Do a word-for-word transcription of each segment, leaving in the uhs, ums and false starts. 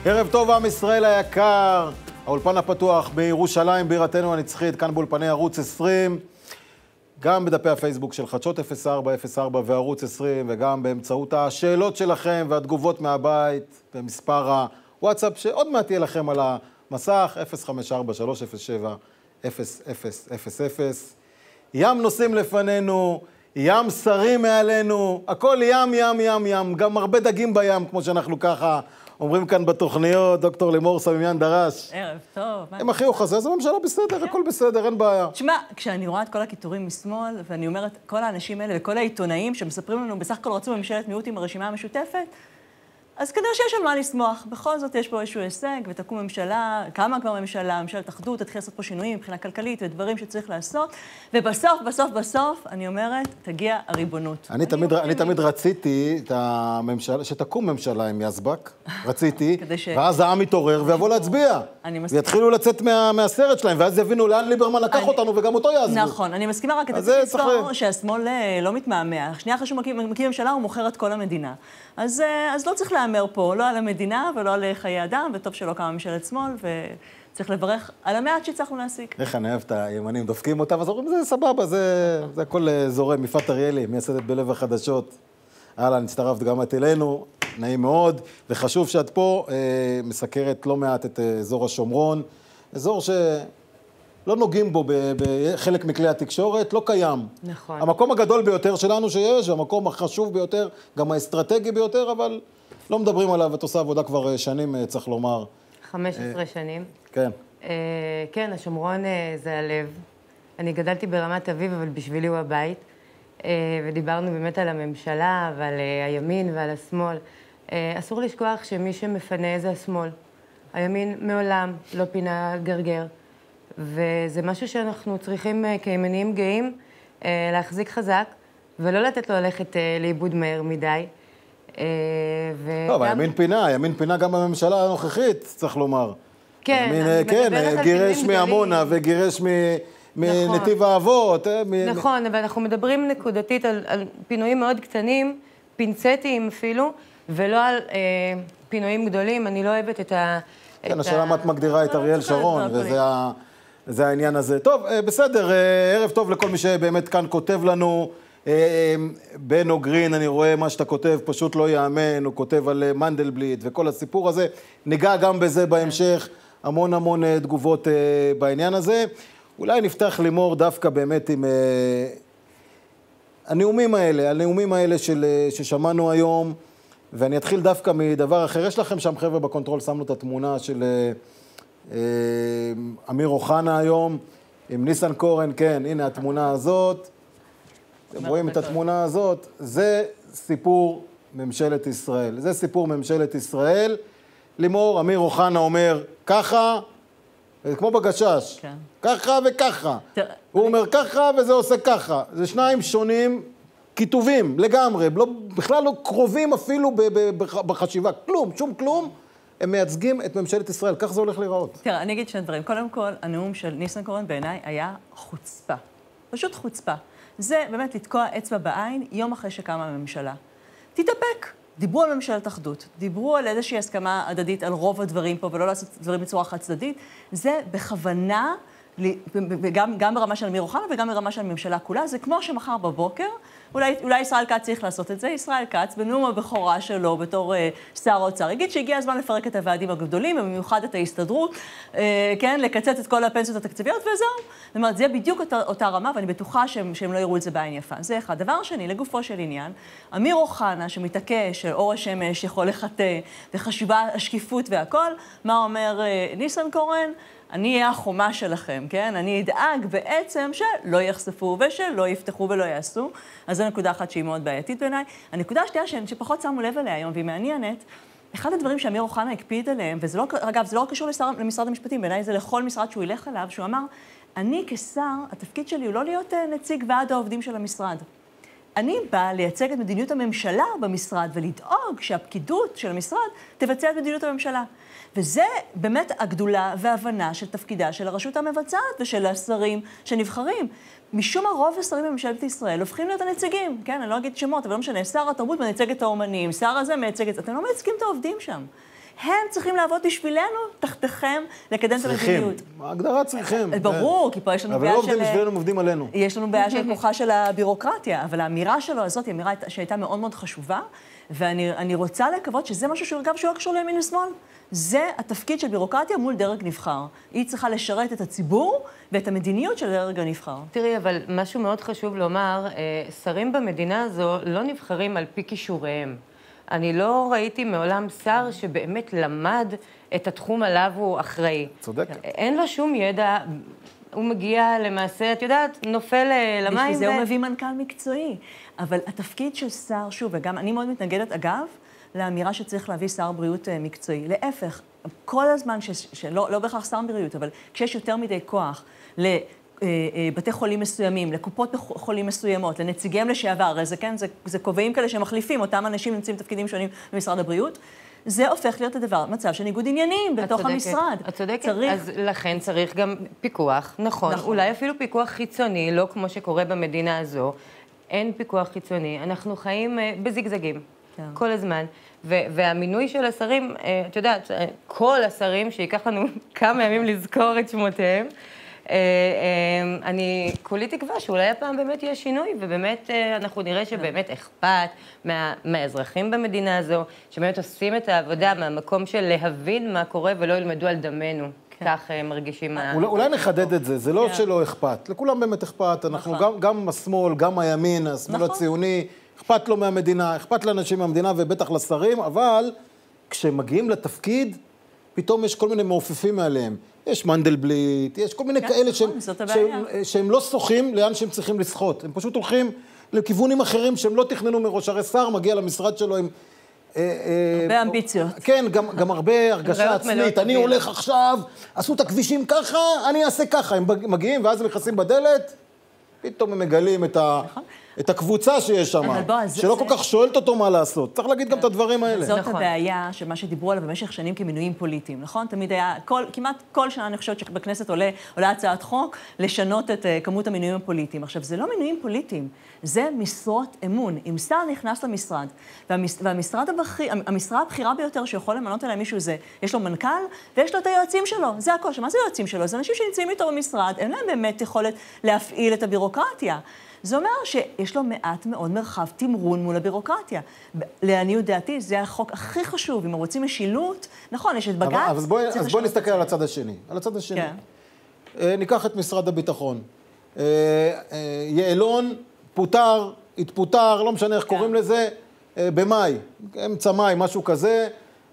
ערב טוב עם ישראל היקר, האולפן הפתוח בירושלים, בירתנו הנצחית, כאן באולפני ערוץ עשרים, גם בדפי הפייסבוק של חדשות אפס ארבע אפס ארבע וערוץ עשרים, וגם באמצעות השאלות שלכם והתגובות מהבית, במספר הוואטסאפ שעוד מעט יהיה לכם על המסך, אפס חמש ארבע שלוש אפס שבע אפס אפס אפס אפס. ים נושאים לפנינו, ים שרים מעלינו, הכל ים, ים, ים, ים, גם הרבה דגים בים, כמו שאנחנו ככה אומרים כאן בתוכניות. דוקטור לימור סמימיאן דרש. ערב טוב. הם הכי אוחז, זה הממשלה בסדר, הכל בסדר, אין בעיה. תשמע, כשאני רואה את כל הכיתורים משמאל, ואני אומרת, כל האנשים האלה וכל העיתונאים שמספרים לנו, בסך הכל רצו ממשלת מיעוט עם הרשימה המשותפת, אז כנראה שיש על מה לשמוח. בכל זאת יש פה איזשהו הישג, ותקום ממשלה, כמה כבר ממשלה, ממשלת אחדות, תתחיל לעשות פה שינויים מבחינה כלכלית ודברים שצריך לעשות, ובסוף, בסוף, בסוף, אני אומרת, תגיע הריבונות. אני תמיד, אני תמיד רציתי את הממשלה, שתקום ממשלה עם יזבק, רציתי, ואז העם יתעורר ויבוא להצביע. ויתחילו לצאת מה, מהסרט שלהם, ואז יבינו לאן ליברמן לקח אותנו, וגם אותו יעזבו. נכון, אני מסכימה, רק אתה צריך לזכור שהשמאל לא מתמהמה. שנייה אחרי שהוא מקים ממשלה, הוא מוכר את כל המדינה. אז, אז לא צריך להאמר פה, לא על המדינה ולא על חיי אדם, וטוב שלא קמה ממשלת שמאל, וצריך לברך על המעט שצריכנו להשיג. איך אני אוהב את הימנים, דופקים אותם, אז אומרים, זה סבבה, זה, זה הכל זורם. יפעת אריאלי, מייסדת בלב החדשות. הלאה, נצטרפת גם את אלינו, נעים מאוד, וחשוב שאת פה אה, מסקרת לא מעט את אזור השומרון, אזור ש... לא נוגעים בו בחלק מכלי התקשורת, לא קיים. נכון. המקום הגדול ביותר שלנו שיש, המקום החשוב ביותר, גם האסטרטגי ביותר, אבל לא מדברים עליו, את עושה עבודה כבר שנים, צריך לומר. חמש עשרה שנים. כן. כן, השומרון זה הלב. אני גדלתי ברמת אביב, אבל בשבילי הוא הבית. ודיברנו באמת על הממשלה ועל הימין ועל השמאל. אסור לשכוח שמי שמפנה זה השמאל. הימין מעולם לא פינה גרגר. וזה משהו שאנחנו צריכים כימניים גאים להחזיק חזק, ולא לתת לו ללכת לאיבוד מהר מדי. טוב, הימין פינה, הימין פינה גם בממשלה הנוכחית, צריך לומר. כן, כן, גירש מעמונה וגירש מנתיב האבות. נכון, אבל אנחנו מדברים נקודתית על פינויים מאוד קטנים, פינצטיים אפילו, ולא על פינויים גדולים. אני לא אוהבת את ה... כן, השאלה מה את מגדירה את אריאל שרון, וזה ה... זה העניין הזה. טוב, בסדר, ערב טוב לכל מי שבאמת כאן כותב לנו. בנו גרין, אני רואה מה שאתה כותב, פשוט לא יאמן, הוא כותב על מנדלבליט וכל הסיפור הזה. ניגע גם בזה בהמשך, המון המון תגובות בעניין הזה. אולי נפתח לימור דווקא באמת עם הנאומים האלה, הנאומים האלה של, ששמענו היום, ואני אתחיל דווקא מדבר אחר. יש לכם שם חבר'ה בקונטרול, שמנו את התמונה של... אמיר אוחנה היום, עם ניסנקורן, כן, הנה התמונה הזאת. אתם רואים את התמונה הזאת, זה סיפור ממשלת ישראל. זה סיפור ממשלת ישראל. לימור, אמיר אוחנה אומר ככה, כמו בגשש, כן. ככה וככה. ת... הוא אומר ככה וזה עושה ככה. זה שניים שונים, כיתובים לגמרי, לא, בכלל לא קרובים אפילו בחשיבה. כלום, שום כלום. הם מייצגים את ממשלת ישראל, כך זה הולך להיראות. תראה, אני אגיד שני דברים. קודם כל, הנאום של ניסנקורן בעיניי היה חוצפה. פשוט חוצפה. זה באמת לתקוע אצבע בעין יום אחרי שקמה הממשלה. תתאפק. דיברו על ממשלת אחדות, דיברו על איזושהי הסכמה הדדית על רוב הדברים פה, ולא לעשות דברים בצורה חד צדדית. זה בכוונה, גם, גם ברמה של אמיר אוחנה וגם ברמה של הממשלה כולה. זה כמו שמחר בבוקר, אולי, אולי ישראל כץ צריך לעשות את זה. ישראל כץ, בנאום הבכורה שלו בתור אה, שר האוצר, יגיד שהגיע הזמן לפרק את הוועדים הגדולים, במיוחד את ההסתדרות, אה, כן, לקצץ את כל הפנסיות התקציביות, וזהו. זאת אומרת, זה בדיוק אותה, אותה רמה, ואני בטוחה שהם, שהם לא יראו את זה בעין יפה. זה אחד. דבר שני, לגופו של עניין, אמיר אוחנה, שמתעקש שאור השמש יכול לחטא, וחשיבה השקיפות והכל, מה אומר אה, ניסנקורן? אני אהיה החומה שלכם, כן? אני אדאג בעצם שלא יחשפו ושלא יפתחו ולא יעשו. אז זו נקודה אחת שהיא מאוד בעייתית בעיניי. הנקודה השנייה שפחות שמו לב אליה היום, והיא מעניינת, אחד הדברים שאמיר אוחנה הקפיד עליהם, וזה לא, אגב, זה לא קשור לשר, למשרד המשפטים, בעיניי זה לכל משרד שהוא ילך אליו, שהוא אמר, אני כשר, התפקיד שלי הוא לא להיות נציג ועד העובדים של המשרד. אני באה לייצג את מדיניות הממשלה במשרד ולדאוג שהפקידות של המשרד תבצע את מדיניות הממשלה. וזה באמת הגדולה וההבנה של תפקידה של הרשות המבצעת ושל השרים שנבחרים. משום הרוב השרים בממשלת ישראל הופכים להיות הנציגים, כן? אני לא אגיד שמות, אבל לא משנה, שר התרבות מייצג את האומנים, שר הזה מייצג את... אתם לא מייצגים את העובדים שם. הם צריכים לעבוד בשבילנו, תחתיכם, לקדם את המדיניות. צריכים. ההגדרה צריכים. ברור, כי פה יש לנו בעיה של... אבל לא עובדים בשבילנו, עובדים עלינו. יש לנו בעיה של כוחה של הבירוקרטיה, אבל האמירה שלו הזאת היא אמירה שהייתה מאוד מאוד חשובה, ואני רוצה לקוות שזה משהו שהוא, אגב, שהוא לא קשור לימין ושמאל. זה התפקיד של בירוקרטיה מול דרג נבחר. היא צריכה לשרת את הציבור ואת המדיניות של דרג הנבחר. תראי, אבל משהו מאוד חשוב לומר, שרים במדינה הזו לא נבחרים על פי כישוריהם. אני לא ראיתי מעולם שר שבאמת למד את התחום עליו הוא אחראי. צודקת. אין לו שום ידע, הוא מגיע למעשה, את יודעת, נופל למים. בשביל זה הוא מביא מנכ"ל מקצועי. אבל התפקיד של שר, שוב, וגם אני מאוד מתנגדת, אגב, לאמירה שצריך להביא שר בריאות מקצועי. להפך, כל הזמן, ש, שלא, לא בהכרח שר בריאות, אבל כשיש יותר מדי כוח לבתי חולים מסוימים, לקופות חולים מסוימות, לנציגיהם לשעבר, הרי זה כן, זה, זה קובעים כאלה שמחליפים, אותם אנשים נמצאים בתפקידים שונים במשרד הבריאות, זה הופך להיות הדבר, מצב של ניגוד עניינים בתוך צודקת, המשרד. את צודקת, צריך... אז לכן צריך גם פיקוח, נכון, נכון. אולי אפילו פיקוח חיצוני, לא כמו שקורה במדינה הזו, אין פיקוח חיצוני, אנחנו חיים בזיגזגים. כל הזמן, והמינוי של השרים, את יודעת, כל השרים, שיקח לנו כמה ימים לזכור את שמותיהם, אני כולי תקווה שאולי הפעם באמת יהיה שינוי, ובאמת אנחנו נראה שבאמת אכפת מהאזרחים במדינה הזו, שבאמת עושים את העבודה מהמקום של להבין מה קורה ולא ילמדו על דמנו. כך מרגישים... אולי נחדד את זה, זה לא שלא אכפת, לכולם באמת אכפת, אנחנו גם השמאל, גם הימין, השמאל הציוני, אכפת לו מהמדינה, אכפת לאנשים מהמדינה ובטח לשרים, אבל כשמגיעים לתפקיד, פתאום יש כל מיני מעופפים מעליהם. יש מנדלבליט, יש כל מיני כאלה שהם לא שוחים לאן שהם צריכים לשחות. הם פשוט הולכים לכיוונים אחרים שהם לא תכננו מראש. הרי שר מגיע למשרד שלו עם... הרבה אמביציות. כן, גם הרבה הרגשה עצמית. אני הולך עכשיו, עשו את הכבישים ככה, אני אעשה ככה. הם מגיעים ואז הם נכנסים בדלת, פתאום הם מגלים את ה... את הקבוצה שיש שם, שלא כל כך שואלת אותו מה לעשות. צריך להגיד גם את הדברים האלה. זאת הבעיה שמה שדיברו עליו במשך שנים כמינויים פוליטיים, נכון? תמיד היה, כמעט כל שנה אני חושבת שבכנסת עולה הצעת חוק לשנות את כמות המינויים הפוליטיים. עכשיו, זה לא מינויים פוליטיים, זה משרות אמון. אם שר נכנס למשרד, והמשרד הבכיר, המשרה הבכירה ביותר שיכול למנות עליהם מישהו זה, יש לו מנכ"ל ויש לו את היועצים שלו. זה הכל. מה זה היועצים שלו? זה אנשים שנמצאים איתו במשרד, אין להם באמת יכולת להפעיל את הבירוקרטיה. זה אומר שיש לו מעט מאוד מרחב תמרון מול הבירוקרטיה. לעניות דעתי, זה החוק הכי חשוב. אם רוצים משילות, נכון, יש את בג"ץ. אז בואי בוא נסתכל על הצד השני. על הצד השני. כן. ניקח את משרד הביטחון. יעלון פוטר, התפוטר, לא משנה איך כן. קוראים לזה, במאי, אמצע מאי, משהו כזה,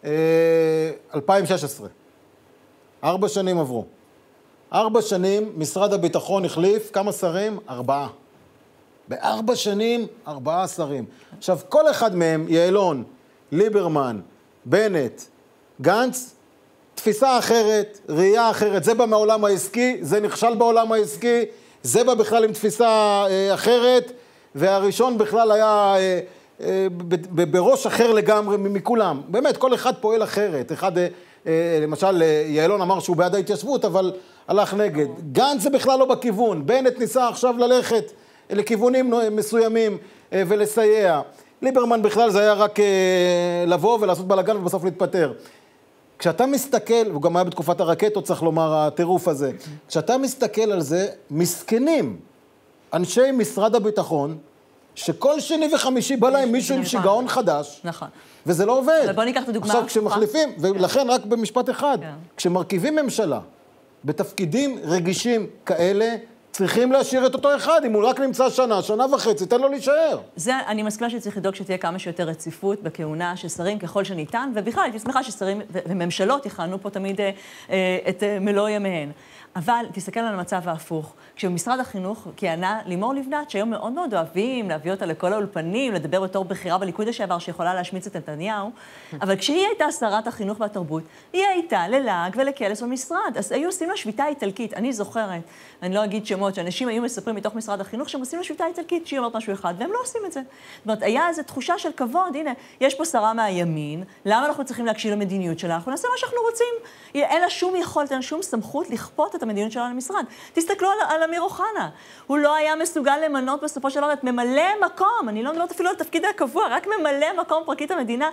אלפיים ושש עשרה. ארבע שנים עברו. ארבע שנים משרד הביטחון החליף, כמה שרים? ארבעה. בארבע שנים, ארבעה שרים. עכשיו, כל אחד מהם, יעלון, ליברמן, בנט, גנץ, תפיסה אחרת, ראייה אחרת. זה בא מהעולם העסקי, זה נכשל בעולם העסקי, זה בא בכלל עם תפיסה אה, אחרת, והראשון בכלל היה אה, אה, בראש אחר לגמרי מכולם. באמת, כל אחד פועל אחרת. אחד, אה, אה, למשל, אה, יעלון אמר שהוא בעד ההתיישבות, אבל הלך נגד. גנץ זה בכלל לא בכיוון. בנט ניסה עכשיו ללכת לכיוונים מסוימים ולסייע. ליברמן בכלל זה היה רק לבוא ולעשות בלגן ובסוף להתפטר. כשאתה מסתכל, הוא גם היה בתקופת הרקטות, צריך לומר, הטירוף הזה, כשאתה מסתכל על זה, מסכנים אנשי משרד הביטחון, שכל שני וחמישי בא להם מישהו עם שיגעון חדש, נכון. וזה לא עובד. אבל בוא ניקח את הדוגמה. עכשיו, כשמחליפים, ולכן רק במשפט אחד, כשמרכיבים ממשלה בתפקידים רגישים כאלה, צריכים להשאיר את אותו אחד, אם הוא רק נמצא שנה, שנה וחצי, תן לו להישאר. זה, אני מסכימה שצריך לדאוג שתהיה כמה שיותר רציפות בכהונה של שרים ככל שניתן, ובכלל, הייתי שמחה ששרים וממשלות יכהנו פה תמיד אה, אה, את אה, מלוא ימיהן. אבל תסתכל על המצב ההפוך. כשבמשרד החינוך כיהנה לימור לבנת, שהיום מאוד מאוד אוהבים להביא אותה לכל האולפנים, לדבר בתור בחירה בליכוד לשעבר שיכולה להשמיץ את נתניהו, אבל כשהיא הייתה שרת החינוך והתרבות, היא הייתה ללעג ולקלס במשרד. אז היו עושים לה שביתה איטלקית. אני זוכרת, אני לא אגיד שמות, שאנשים היו מספרים מתוך משרד החינוך שהם עושים לה שביתה איטלקית, שהיא אומרת משהו אחד, והם לא עושים את זה. זאת אומרת, היה איזו תחושה של כבוד, הנה, יש פה שרה מהימין, למה אנחנו צריכים להקשיב למדיניות שלה? אנחנו נעשה מה שאנחנו רוצים. אין לה שום יכולת, אין לה שום סמכות לכפות את המדיניות שלה למשרד. תסתכלו על, על אמיר אוחנה. הוא לא היה מסוגל למנות בסופו של דבר את ממלא מקום, אני לא מדברת אפילו על תפקיד הקבוע, רק ממלא מקום פרקליט המדינה.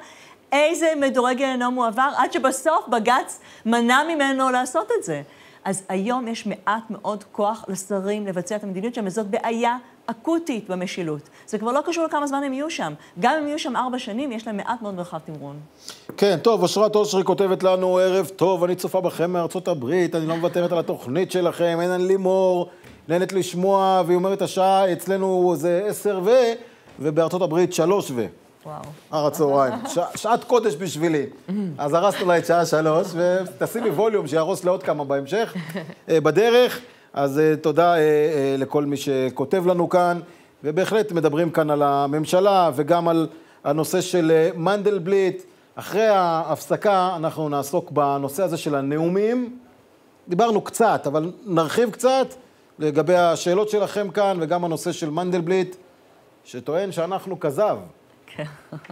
איזה מדורי גיהנום הוא עבר, עד שבסוף בג"ץ מנע ממנו לעשות את זה. אז היום יש מעט מאוד כוח לשרים לבצע את המדיניות שם, וזאת בעיה אקוטית במשילות. זה כבר לא קשור לכמה זמן הם יהיו שם. גם אם יהיו שם ארבע שנים, יש להם מעט מאוד מרחב תמרון. כן, טוב, אושרת אושרי כותבת לנו, ערב טוב, אני צופה בכם מארצות הברית, אני לא מוותרת על התוכנית שלכם, אין אני לימור, נהנת לשמוע, והיא אומרת, השעה אצלנו זה עשר ו, ובארצות הברית שלוש ו. וואו. הר הצהריים, שעת קודש בשבילי. אז הרסנו לה את שעה שלוש, ותשימי ווליום שירוס לעוד כמה בהמשך, בדרך. אז תודה לכל מי שכותב לנו כאן, ובהחלט מדברים כאן על הממשלה, וגם על הנושא של מנדלבליט. אחרי ההפסקה אנחנו נעסוק בנושא הזה של הנאומים. דיברנו קצת, אבל נרחיב קצת לגבי השאלות שלכם כאן, וגם הנושא של מנדלבליט, שטוען שאנחנו כזב. כן.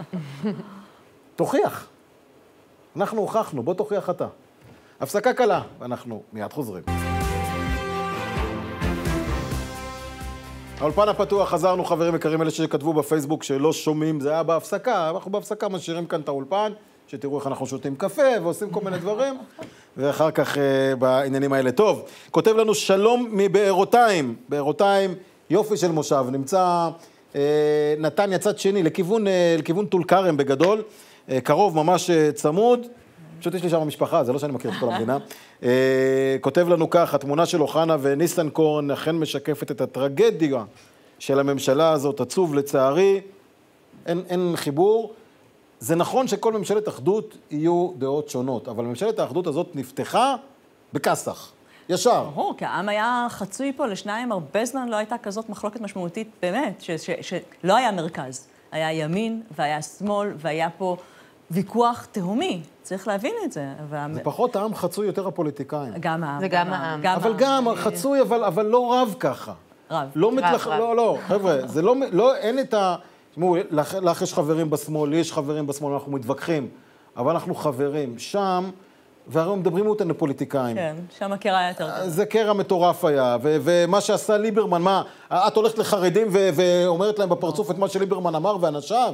תוכיח. אנחנו הוכחנו, בוא תוכיח אתה. הפסקה קלה, ואנחנו מיד חוזרים. האולפן הפתוח, חזרנו, חברים יקרים, אלה שכתבו בפייסבוק שלא שומעים, זה היה בהפסקה. אנחנו בהפסקה משאירים כאן את האולפן, שתראו איך אנחנו שותים קפה ועושים כל מיני דברים, ואחר כך uh, בעניינים האלה. טוב, כותב לנו שלום מבארותיים. בארותיים, יופי של מושב, נמצא uh, נתניה צד שני, לכיוון, uh, לכיוון טול כרם בגדול, uh, קרוב, ממש uh, צמוד. פשוט יש לי שם המשפחה, זה לא שאני מכיר את כל המדינה. uh, כותב לנו כך, התמונה של אוחנה וניסנקורן אכן משקפת את הטרגדיה של הממשלה הזאת, עצוב לצערי, אין, אין חיבור. זה נכון שכל ממשלת אחדות יהיו דעות שונות, אבל ממשלת האחדות הזאת נפתחה בכסח, ישר. ברור, כי העם היה חצוי פה לשניים, הרבה זמן לא הייתה כזאת מחלוקת משמעותית, באמת, שלא היה מרכז. היה ימין והיה שמאל, והיה פה ויכוח תהומי, צריך להבין את זה. זה פחות העם חצוי, יותר הפוליטיקאים. גם העם. זה גם העם. אבל גם חצוי, אבל לא רב ככה. רב. לא מתלח... לא, לא, חבר'ה, זה לא, אין את ה... תשמעו, לך יש חברים בשמאל, לי יש חברים בשמאל, אנחנו מתווכחים, אבל אנחנו חברים שם, והרי מדברים אותנו פוליטיקאים. כן, שם הקרע היה יותר טוב. זה קרע מטורף היה, ומה שעשה ליברמן, מה, את הולכת לחרדים ואומרת להם בפרצוף את מה שליברמן אמר ואנשיו?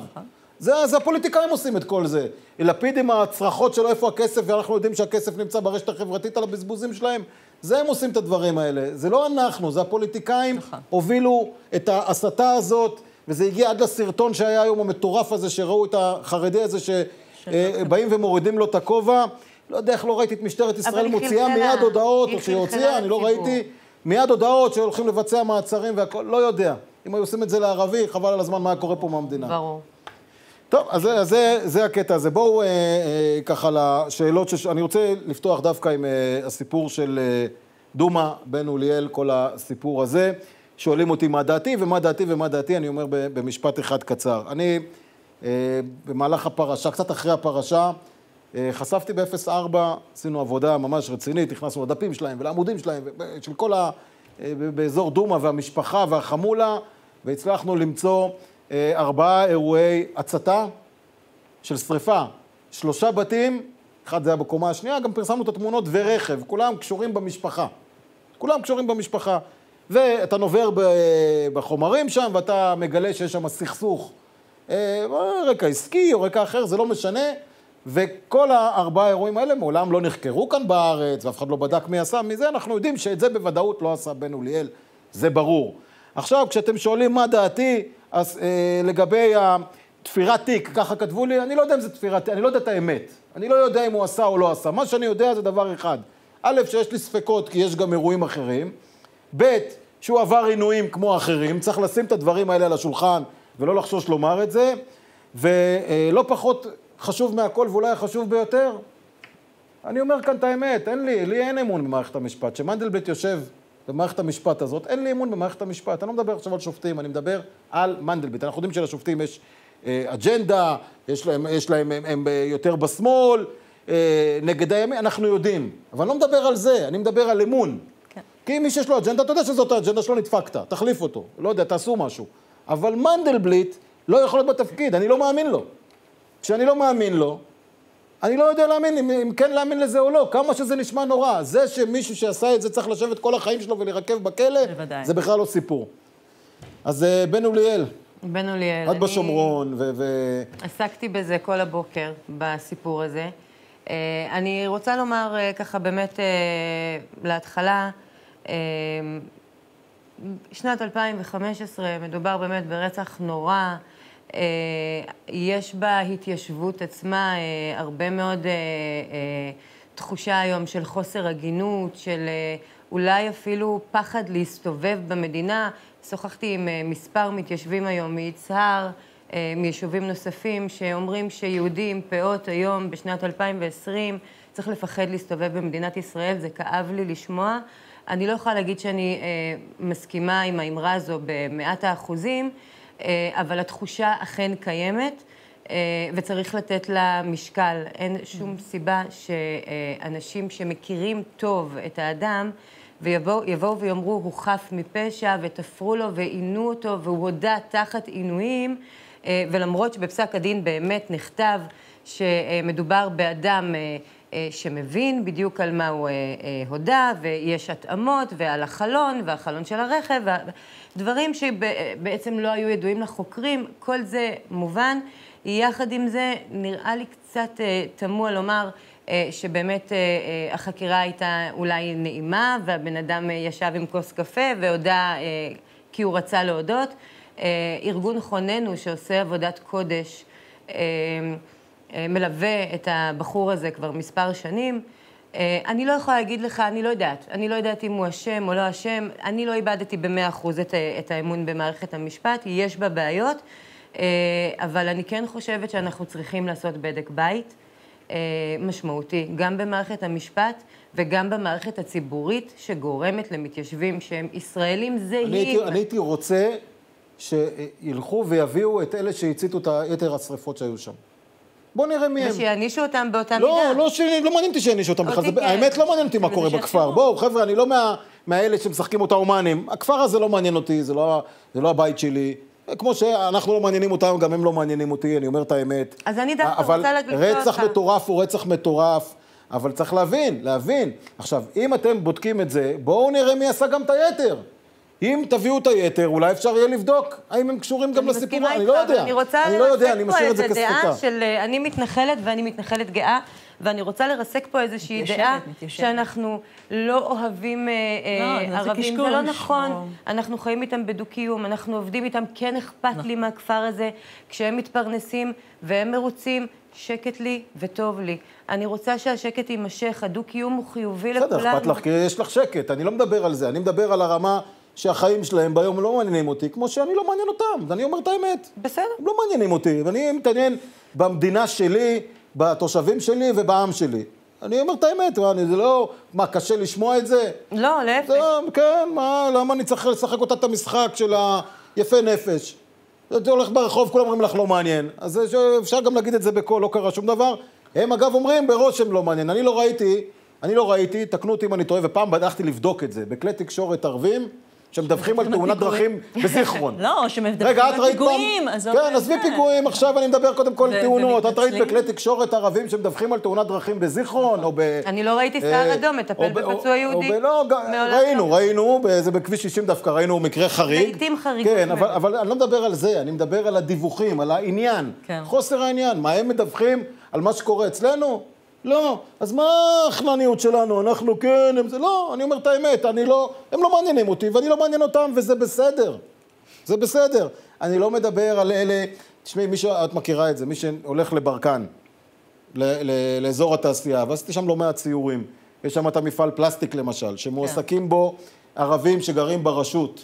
זה הפוליטיקאים עושים את כל זה. לפיד עם הצרחות שלו איפה הכסף, ואנחנו יודעים שהכסף נמצא ברשת החברתית על הבזבוזים שלהם, זה הם עושים את הדברים האלה. זה לא אנחנו, זה הפוליטיקאים הובילו את ההסתה הזאת, וזה הגיע עד לסרטון שהיה היום המטורף הזה, שראו את החרדי הזה שבאים ומורידים לו את הכובע. לא יודע איך לא ראיתי את משטרת ישראל מוציאה מיד הודעות, או שהיא הוציאה, אני לא ראיתי מיד הודעות שהולכים לבצע מעצרים והכל, לא יודע. אם היו עושים את זה לערבי, חבל על הזמן מה קורה פה מהמדינה. ברור. טוב, אז זה, זה, זה הקטע הזה. בואו אה, אה, ככה לשאלות, שש... אני רוצה לפתוח דווקא עם אה, הסיפור של אה, דומה בן אוליאל, כל הסיפור הזה. שואלים אותי מה דעתי ומה דעתי ומה דעתי, אני אומר במשפט אחד קצר. אני אה, במהלך הפרשה, קצת אחרי הפרשה, אה, חשפתי ב-אפס ארבע, עשינו עבודה ממש רצינית, נכנסנו לדפים שלהם ולעמודים שלהם, של כל ה... אה, באזור דומה והמשפחה והחמולה, והצלחנו למצוא אה, ארבעה אירועי הצתה של שריפה. שלושה בתים, אחד זה היה בקומה השנייה, גם פרסמנו את התמונות ורכב, כולם קשורים במשפחה. כולם קשורים במשפחה. ואתה נובר בחומרים שם, ואתה מגלה שיש שם סכסוך, רקע עסקי או רקע אחר, זה לא משנה, וכל הארבעה האירועים האלה מעולם לא נחקרו כאן בארץ, ואף אחד לא בדק מי עשה, מזה אנחנו יודעים שאת זה בוודאות לא עשה בן אוליאל, זה ברור. עכשיו, כשאתם שואלים מה דעתי, אז אה, לגבי התפירת תיק, ככה כתבו לי, אני לא יודע אם זה תפירת תיק, אני לא יודע את האמת, אני לא יודע אם הוא עשה או לא עשה, מה שאני יודע זה דבר אחד, א', שיש לי ספקות כי יש גם אירועים אחרים, ב', שהוא עבר עינויים כמו אחרים, צריך לשים את הדברים האלה על השולחן ולא לחשוש לומר את זה, ולא פחות חשוב מהכל ואולי החשוב ביותר, אני אומר כאן את האמת, אין לי, לי אין אמון במערכת המשפט, שמנדלבליט יושב במערכת המשפט הזאת, אין לי אמון במערכת המשפט, אני לא מדבר עכשיו על שופטים, אני מדבר על מנדלבליט, אנחנו יודעים שלשופטים יש אה, אג'נדה, יש להם, יש להם הם, הם יותר בשמאל, אה, נגד הימין, אנחנו יודעים, אבל אני לא מדבר על זה, אני מדבר על אמון. כי אם מי שיש לו אג'נדה, אתה יודע שזאת האג'נדה שלו, נדפקת, תחליף אותו, לא יודע, תעשו משהו. אבל מנדלבליט לא יכול להיות בתפקיד, אני לא מאמין לו. כשאני לא מאמין לו, אני לא יודע להאמין, אם, אם כן להאמין לזה או לא, כמה שזה נשמע נורא. זה שמישהו שעשה את זה צריך לשבת כל החיים שלו ולהירקב בכלא, בוודאי. זה בכלל לא סיפור. אז בן אוליאל, בן אוליאל. את בשומרון, ו... עסקתי בזה כל הבוקר, בסיפור הזה. אני רוצה לומר ככה באמת להתחלה, שנת אלפיים וחמש עשרה מדובר באמת ברצח נורא, יש בהתיישבות עצמה הרבה מאוד תחושה היום של חוסר הגינות, של אולי אפילו פחד להסתובב במדינה. שוחחתי עם מספר מתיישבים היום מיצהר, מיישובים נוספים, שאומרים שיהודי עם פאות היום בשנת אלפיים ועשרים צריך לפחד להסתובב במדינת ישראל. זה כאב לי לשמוע. אני לא יכולה להגיד שאני מסכימה עם האמרה הזו במאת האחוזים, אבל התחושה אכן קיימת, וצריך לתת לה משקל. אין שום סיבה שאנשים שמכירים טוב את האדם, ויבואו ויאמרו, הוא חף מפשע, ותפרו לו ועינו אותו, והוא הודע תחת עינויים, ולמרות שבפסק הדין באמת נכתב שמדובר באדם שמבין בדיוק על מה הוא הודע, ויש התאמות, ועל החלון, והחלון של הרכב, דברים שבעצם לא היו ידועים לחוקרים, כל זה מובן. יחד עם זה, נראה לי קצת תמוה לומר שבאמת החקירה הייתה אולי נעימה, והבן אדם ישב עם כוס קפה והודע כי הוא רצה להודות. ארגון חוננו שעושה עבודת קודש, מלווה את הבחור הזה כבר מספר שנים. אני לא יכולה להגיד לך, אני לא יודעת. אני לא יודעת אם הוא אשם או לא אשם. אני לא איבדתי במאה אחוז את, את האמון במערכת המשפט. יש בה בעיות, אבל אני כן חושבת שאנחנו צריכים לעשות בדק בית משמעותי, גם במערכת המשפט וגם במערכת הציבורית שגורמת למתיישבים שהם ישראלים זהים. אני הייתי, אני הייתי רוצה שילכו ויביאו את אלה שהציתו את יתר השריפות שהיו שם. בוא נראה מי הם. ושיענישו אותם באותה לא, מידה. לא, לא, לא מעניין אותי שיענישו אותם בכלל. האמת לא מעניין אותי מה קורה בכפר. בואו, חבר'ה, אני לא מהאלה שמשחקים אותה אומנים. הכפר הזה לא מעניין אותי, זה לא, זה לא הבית שלי. כמו שאנחנו לא מעניינים אותם, גם הם לא מעניינים אותי, אני אומר את האמת. אז אני דווקא רוצה לקרוא אותך. אבל רצח מטורף הוא רצח מטורף, אבל צריך להבין, להבין. עכשיו, אם אתם בודקים את זה, בואו נראה מי עשה גם את היתר. אם תביאו את היתר, אולי אפשר יהיה לבדוק האם הם קשורים גם לסיפור. אני לא יודע. אני רוצה לרסק פה איזו דעה של אני מתנחלת ואני מתנחלת גאה, ואני רוצה לרסק פה איזושהי דעה שאנחנו לא אוהבים ערבים. זה לא נכון. אנחנו חיים איתם בדו-קיום, אנחנו עובדים איתם, כן אכפת לי מהכפר הזה. כשהם מתפרנסים והם מרוצים, שקט לי וטוב לי. אני רוצה שהשקט יימשך, הדו-קיום הוא חיובי לכולנו. בסדר, אכפת לך, כי יש לך שקט. אני לא מדבר על זה, אני מדבר על הרמה שהחיים שלהם ביום לא מעניינים אותי, כמו שאני לא מעניין אותם. אני אומר את האמת. בסדר. הם לא מעניינים אותי, ואני מתעניין במדינה שלי, בתושבים שלי ובעם שלי. אני אומר את האמת, זה לא, מה, קשה לשמוע את זה? לא, להפך. כן, מה, למה אני צריך לשחק אותה את המשחק של היפה נפש? אתה הולך ברחוב, כולם אומרים לך לא מעניין. אז אפשר גם להגיד את זה בקול, לא קרה שום דבר. הם אגב אומרים בראש הם לא מעניין. אני לא ראיתי, אני לא ראיתי, תקנו אותי אם אני טועה, ופעם בדקתי לבדוק את זה, בכלי תקשורת ערבים, שמדווחים על תאונת דרכים בזיכרון. לא, שמדווחים על פיגועים. כן, עזבי פיגועים, עכשיו אני מדבר קודם כל תאונות. את ראית בכלי תקשורת ערבים שמדווחים על תאונת דרכים בזיכרון, או ב... אני לא ראיתי סער אדום, מטפל בפצוע יהודי. לא, ראינו, ראינו, זה בכביש שישים דווקא, ראינו מקרה חריג. לעתים חריגות. כן, אבל אני לא מדבר על זה, אני מדבר על הדיווחים, על העניין, חוסר העניין. מה הם מדווחים על מה שקורה אצלנו? לא, אז מה החנניות שלנו? אנחנו כן, הם זה לא, אני אומר את האמת, אני לא, הם לא מעניינים אותי ואני לא מעניין אותם וזה בסדר. זה בסדר. אני לא מדבר על אלה, תשמעי, מי שאת מכירה את זה, מי שהולך לברקן, לאזור התעשייה, ועשיתי שם לא מעט ציורים. יש שם את המפעל פלסטיק למשל, שמועסקים בו ערבים שגרים ברשות.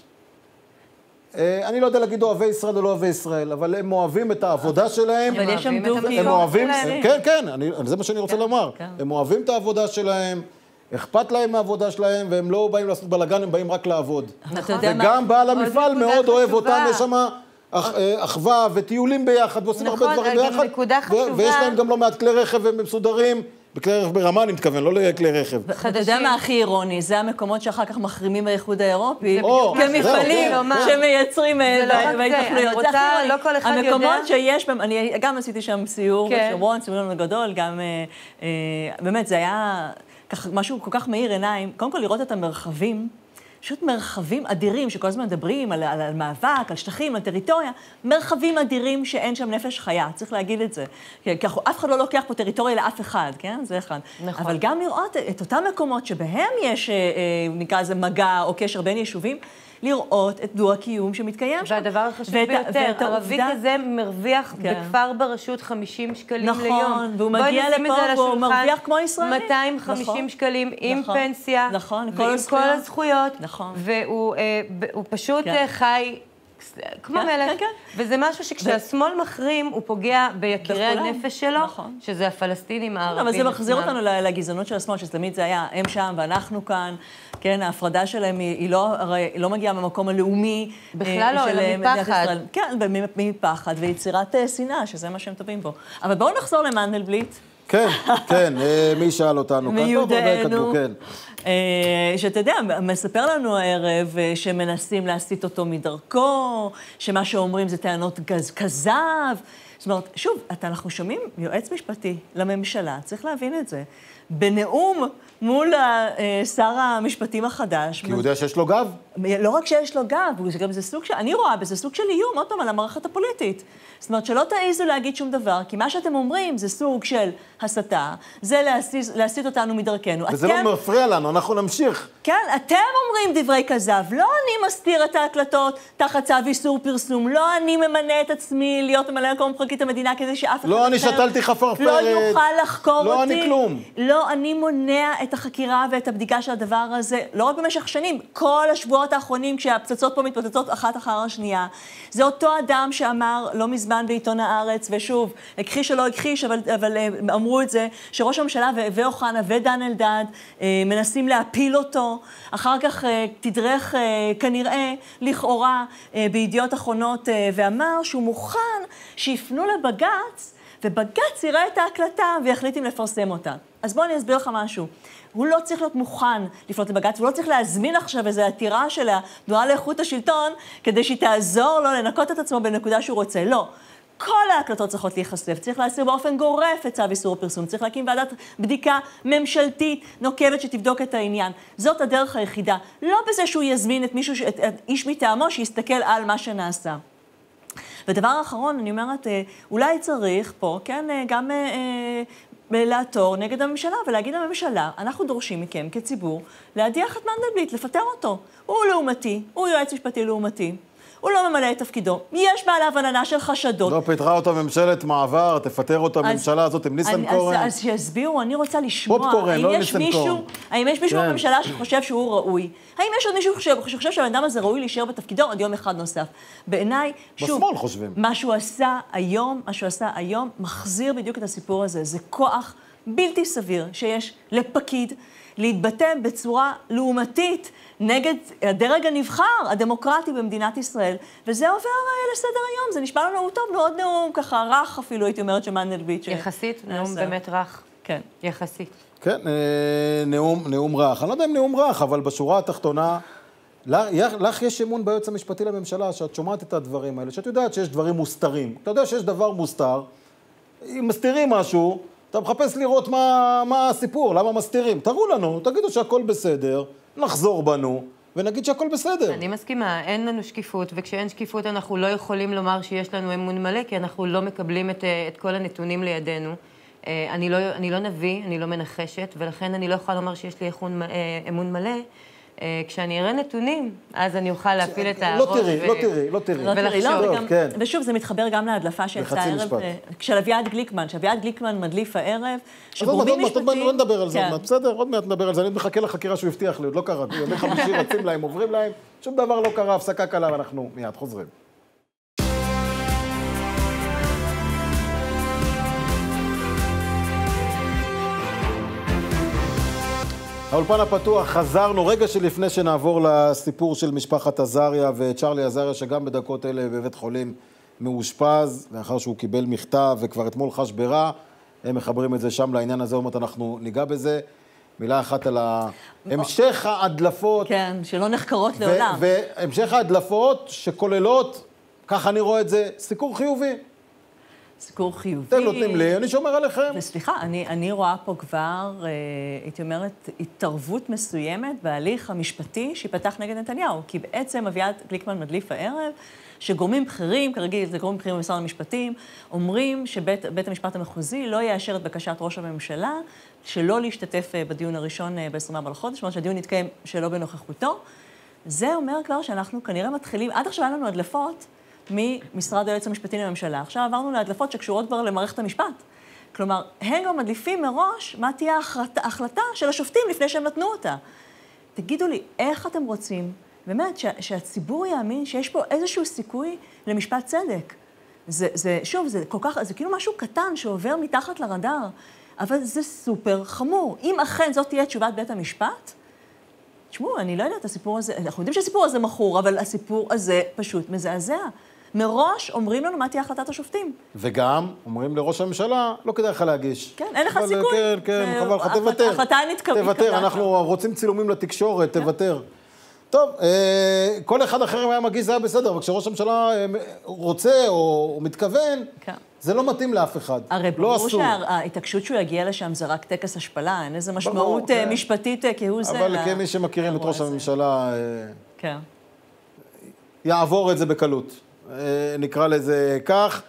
אני לא יודע להגיד אוהבי ישראל או לא אוהבי ישראל, אבל הם אוהבים את העבודה שלהם. אבל יש שם דו-קיום. הם אוהבים, כן, כן, זה מה שאני רוצה לומר. הם אוהבים את העבודה שלהם, אכפת להם מהעבודה שלהם, והם לא באים לעשות בלגן, הם באים רק לעבוד. וגם בעל המפעל מאוד אוהב אותם, יש שם אחווה וטיולים ביחד, ועושים הרבה דברים ביחד. ויש להם גם לא מעט כלי רכב, והם מסודרים. בכלי רכב ברמה אני מתכוון, לא לכלי רכב. אתה יודע מה הכי אירוני? זה המקומות שאחר כך מחרימים באיחוד האירופי, כמפעלים שמייצרים בהתנחלויות. זה הכי אירוני. המקומות שיש בהם, אני גם עשיתי שם סיור בשומרון, סיור גדול, גם באמת זה היה משהו כל כך מאיר עיניים. קודם כל לראות את המרחבים, פשוט מרחבים אדירים, שכל הזמן מדברים על, על, על מאבק, על שטחים, על טריטוריה, מרחבים אדירים שאין שם נפש חיה, צריך להגיד את זה. כי אף אחד לא לוקח פה טריטוריה לאף אחד, כן? זה אחד. נכון. אבל גם לראות את אותם מקומות שבהם יש, נקרא לזה מגע או קשר בין יישובים, לראות את דו-הקיום שמתקיים שם. והדבר החשוב ביותר, ערבי כזה מרוויח בכפר ברשות חמישים שקלים ליום. נכון, והוא מגיע לפה והוא מרוויח כמו ישראלי. מאתיים וחמישים שקלים עם פנסיה, ועם כל הזכויות, והוא פשוט חי כמו מלך. וזה משהו שכשהשמאל מחרים, הוא פוגע ביקירי הנפש שלו, שזה הפלסטינים הערבים. אבל זה מחזיר אותנו לגזענות של השמאל, שתמיד זה היה הם שם ואנחנו כאן. כן, ההפרדה שלהם היא לא, הרי לא מגיעה ממקום הלאומי. בכלל לא, אלא מפחד. כן, מפחד ויצירת שנאה, שזה מה שהם טובים בו. אבל בואו נחזור למנדלבליט. כן, כן, מי שאל אותנו? מיודענו. שאתה יודע, מספר לנו הערב שמנסים להסיט אותו מדרכו, שמה שאומרים זה טענות כזב. זאת אומרת, שוב, אנחנו שומעים יועץ משפטי לממשלה, צריך להבין את זה. בנאום מול שר המשפטים החדש. כי הוא יודע שיש לו גב? לא רק שיש לו גב, זה גם זה סוג של, אני רואה בזה סוג של איום, עוד פעם, על המערכת הפוליטית. זאת אומרת, שלא תעיזו להגיד שום דבר, כי מה שאתם אומרים זה סוג של הסתה, זה להסיס, להסיט אותנו מדרכנו. וזה אתם, לא מפריע לנו, אנחנו נמשיך. כן, אתם אומרים דברי כזב, לא אני מסתיר את ההקלטות תחת צו איסור פרסום, לא אני ממנה את עצמי להיות ממלא מקום פרקליט המדינה כדי שאף אחד לא אני שתלתי חפרפרת. לא יוכל לחקור אותי. לא אני כלום. לא אני מונע את החקירה ואת הבדיקה של הדבר הזה, לא רק במשך שנים, כל השבועות האחרונים כשהפצצות פה מתפוצצות אחת אחר השנייה. זה אותו אדם שאמר לא מזמן בעיתון הארץ, ושוב, הכחיש או לא הכחיש, אבל, אבל אמרו את זה, שראש הממשלה ואוחנה ודן אלדד מנסים להפיל אותו, אחר כך תדרך כנראה לכאורה בידיעות אחרונות, ואמר שהוא מוכן שיפנו לבג"ץ, ובג"ץ יראה את ההקלטה ויחליט אם לפרסם אותה. אז בואו אני אסביר לך משהו. הוא לא צריך להיות מוכן לפנות לבג"ץ, הוא לא צריך להזמין עכשיו איזו עתירה של התנועה לאיכות השלטון, כדי שהיא תעזור לו לנקות את עצמו בנקודה שהוא רוצה. לא. כל ההקלטות צריכות להיחשף, צריך להסיר באופן גורף את צו איסור הפרסום, צריך להקים ועדת בדיקה ממשלתית נוקבת שתבדוק את העניין. זאת הדרך היחידה. לא בזה שהוא יזמין את מישהו, את, את איש מטעמו שיסתכל על מה שנעשה. ודבר האחרון, אני אומרת, אולי צריך פה, כן, גם לעתור נגד הממשלה ולהגיד לממשלה, אנחנו דורשים מכם כציבור להדיח את מנדלבליט, לפטר אותו. הוא לעומתי, הוא יועץ משפטי לעומתי. הוא לא ממלא את תפקידו. יש בעליו עננה של חשדות. לא, פיתרה אותה ממשלת מעבר, תפטר אותה הממשלה הזאת עם ניסנקורן. אז שיסבירו, אני רוצה לשמוע. פופקורן, לא ניסנקורן. האם יש מישהו בממשלה שחושב שהוא ראוי? האם יש עוד מישהו שחושב שהבן אדם הזה ראוי להישאר בתפקידו עוד יום אחד נוסף? בעיניי, שוב, בשמאל חושבים. מה שהוא עשה היום, מה שהוא עשה היום, מחזיר בדיוק את הסיפור הזה. זה כוח בלתי סביר שיש לפקיד להתבטא בצורה לעומתית נגד הדרג הנבחר, הדמוקרטי במדינת ישראל, וזה עובר לסדר היום, זה נשמע לנו טוב, מאוד נאום ככה, רך אפילו, הייתי אומרת שמנדלבליט. יחסית, נאום באמת רך. כן. יחסית. כן, נאום, נאום רך. אני לא יודע אם נאום רך, אבל בשורה התחתונה, לך יש אמון ביועץ המשפטי לממשלה, שאת שומעת את הדברים האלה, שאת יודעת שיש דברים מוסתרים. אתה יודע שיש דבר מוסתר, אם מסתירים משהו, אתה מחפש לראות מה, מה הסיפור, למה מסתירים. תראו לנו, תגידו שהכל בסדר, נחזור בנו, ונגיד שהכל בסדר. אני מסכימה, אין לנו שקיפות, וכשאין שקיפות אנחנו לא יכולים לומר שיש לנו אמון מלא, כי אנחנו לא מקבלים את, את כל הנתונים לידינו. אני לא, אני לא נביא, אני לא מנחשת, ולכן אני לא יכולה לומר שיש לי אמון, אמון מלא. כשאני אראה נתונים, אז אני אוכל להפיל את הראש. לא תראי, לא תראי, לא תראי. ולחשוב. ושוב, זה מתחבר גם להדלפה שיצאה הערב, של אביעד גליקמן, שאביעד גליקמן מדליף הערב, שגורמים משפטיים... עוד מעט נדבר על זה, בסדר? עוד מעט נדבר על זה, אני מחכה לחקירה שהוא הבטיח לי, עוד לא קרה, ימי חמישי רצים להם, עוברים להם, שום דבר לא קרה, הפסקה קלה, ואנחנו מיד חוזרים. האולפן הפתוח, חזרנו רגע שלפני שנעבור לסיפור של משפחת עזריה וצ'רלי עזריה, שגם בדקות אלה בבית חולים מאושפז, לאחר שהוא קיבל מכתב וכבר אתמול חש ברע, הם מחברים את זה שם לעניין הזה, אומרת אנחנו ניגע בזה. מילה אחת על המשך ההדלפות. כן, שלא נחקרות לעולם. והמשך ההדלפות שכוללות, כך אני רואה את זה, סיקור חיובי. סיקור חיובי. אתם נותנים לי, אני שומר עליכם. וסליחה, אני, אני רואה פה כבר, אה, הייתי אומרת, התערבות מסוימת בהליך המשפטי שיפתח נגד נתניהו, כי בעצם אביעד גליקמן מדליף הערב, שגורמים בכירים, כרגיל זה גורמים בכירים במשרד המשפטים, אומרים שבית בית המשפט המחוזי לא יאשר את בקשת ראש הממשלה, שלא להשתתף בדיון הראשון ב-עשרים וארבעה לחודש, זאת אומרת שהדיון יתקיים שלא בנוכחותו. זה אומר כבר שאנחנו כנראה מתחילים, עד עכשיו היה לנו הדלפות ממשרד היועץ המשפטי לממשלה, עכשיו עברנו להדלפות שקשורות כבר למערכת המשפט. כלומר, הם גם מדליפים מראש מה תהיה ההחלטה של השופטים לפני שהם נתנו אותה. תגידו לי, איך אתם רוצים, באמת, שה, שהציבור יאמין שיש פה איזשהו סיכוי למשפט צדק? זה, זה, שוב, זה כל כך, זה כאילו משהו קטן שעובר מתחת לרדאר, אבל זה סופר חמור. אם אכן זאת תהיה תשובת בית המשפט, תשמעו, אני לא יודעת, הסיפור הזה, אנחנו יודעים שהסיפור הזה מכור, אבל הסיפור הזה פשוט מזעזע. מראש אומרים לנו מה תהיה החלטת השופטים. וגם אומרים לראש הממשלה, לא כדאי לך להגיש. כן, אין לך סיכוי. כן, כן, חבל לך, תוותר. ההחלטה נתקבלה. תוותר, אנחנו רוצים צילומים לתקשורת, תוותר. טוב, כל אחד אחר היה מגיש, זה היה בסדר, אבל כשראש הממשלה רוצה או מתכוון, זה לא מתאים לאף אחד. הרי ברור שההתעקשות שהוא יגיע לשם זה רק טקס השפלה, אין איזו משמעות משפטית כהוא זה. אבל כמי שמכירים את ראש הממשלה, יעבור את זה בקלות. נקרא לזה כך.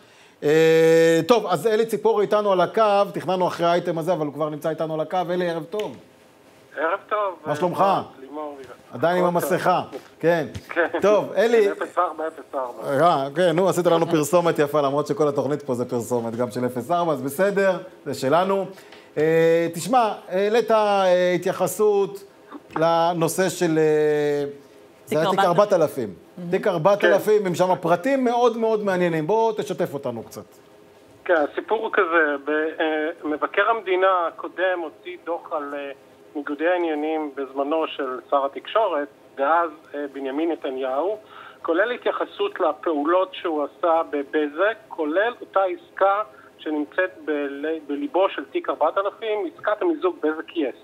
טוב, אז אלי ציפורי איתנו על הקו, תכננו אחרי האייטם הזה, אבל הוא כבר נמצא איתנו על הקו. אלי, ערב טוב. ערב טוב. מה שלומך? עדיין עם המסכה, כן. טוב, אלי... אפס ארבע אפס ארבע. כן, נו, עשית לנו פרסומת יפה, למרות שכל התוכנית פה זה פרסומת, גם של אפס ארבע, אז בסדר, זה שלנו. תשמע, העלית התייחסות לנושא של... זה היה תיק ארבעת אלפים. תיק ארבעת אלפים, עם שם פרטים מאוד מאוד מעניינים. בואו תשתף אותנו קצת. כן, הסיפור הוא כזה, מבקר המדינה הקודם הוציא דוח על ניגודי העניינים בזמנו של שר התקשורת, ואז בנימין נתניהו, כולל התייחסות לפעולות שהוא עשה בבזק, כולל אותה עסקה שנמצאת בליבו של תיק ארבעת אלפים, עסקת המיזוג בזק-יס.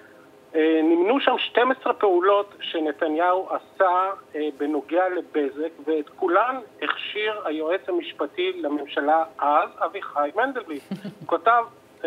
נמנו שם שתים עשרה פעולות שנתניהו עשה בנוגע לבזק, ואת כולן הכשיר היועץ המשפטי לממשלה אז, אביחי מנדלבליט. הוא כותב,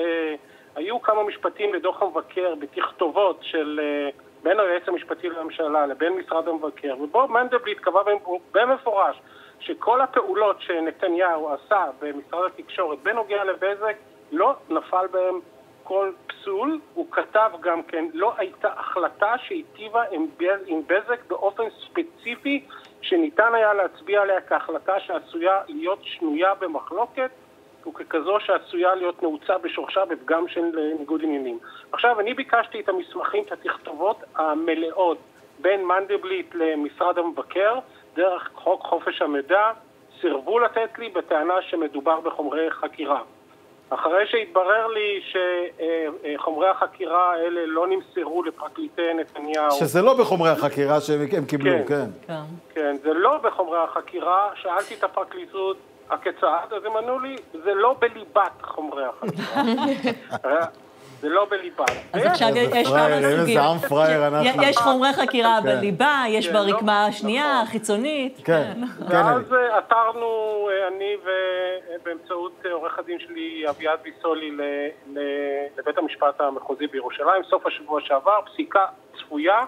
היו כמה משפטים לדוח המבקר בתכתובות של בין היועץ המשפטי לממשלה לבין משרד המבקר, ובו מנדלבליט קבע במפורש שכל הפעולות שנתניהו עשה במשרד התקשורת בנוגע לבזק לא נפל בהם כל פסול. הוא כתב גם כן, לא הייתה החלטה שהיטיבה עם בזק באופן ספציפי שניתן היה להצביע עליה כהחלטה שעשויה להיות שנויה במחלוקת וככזו שעשויה להיות נעוצה בשורשה בפגם של ניגוד עניינים. עכשיו, אני ביקשתי את המסמכים, את התכתובות המלאות בין מנדלבליט למשרד המבקר דרך חוק חופש המידע, סירבו לתת לי בטענה שמדובר בחומרי חקירה. אחרי שהתברר לי שחומרי החקירה האלה לא נמסרו לפרקליטי נתניהו. שזה לא בחומרי החקירה שהם קיבלו, כן. כן, כן, זה לא בחומרי החקירה. שאלתי את הפרקליטות, הכיצד? אז הם ענו לי, זה לא בליבת חומרי החקירה. זה לא בליבת. אז עכשיו יש כמה סוגים. איזה עם פרייר אנחנו. יש חומרי חקירה בליבה, יש ברקמה השנייה, חיצונית. כן. ואז עתרנו, אני ובאמצעות עורך הדין שלי, אביעד ביסולי, לבית המשפט המחוזי בירושלים, סוף השבוע שעבר, פסיקה צפויה,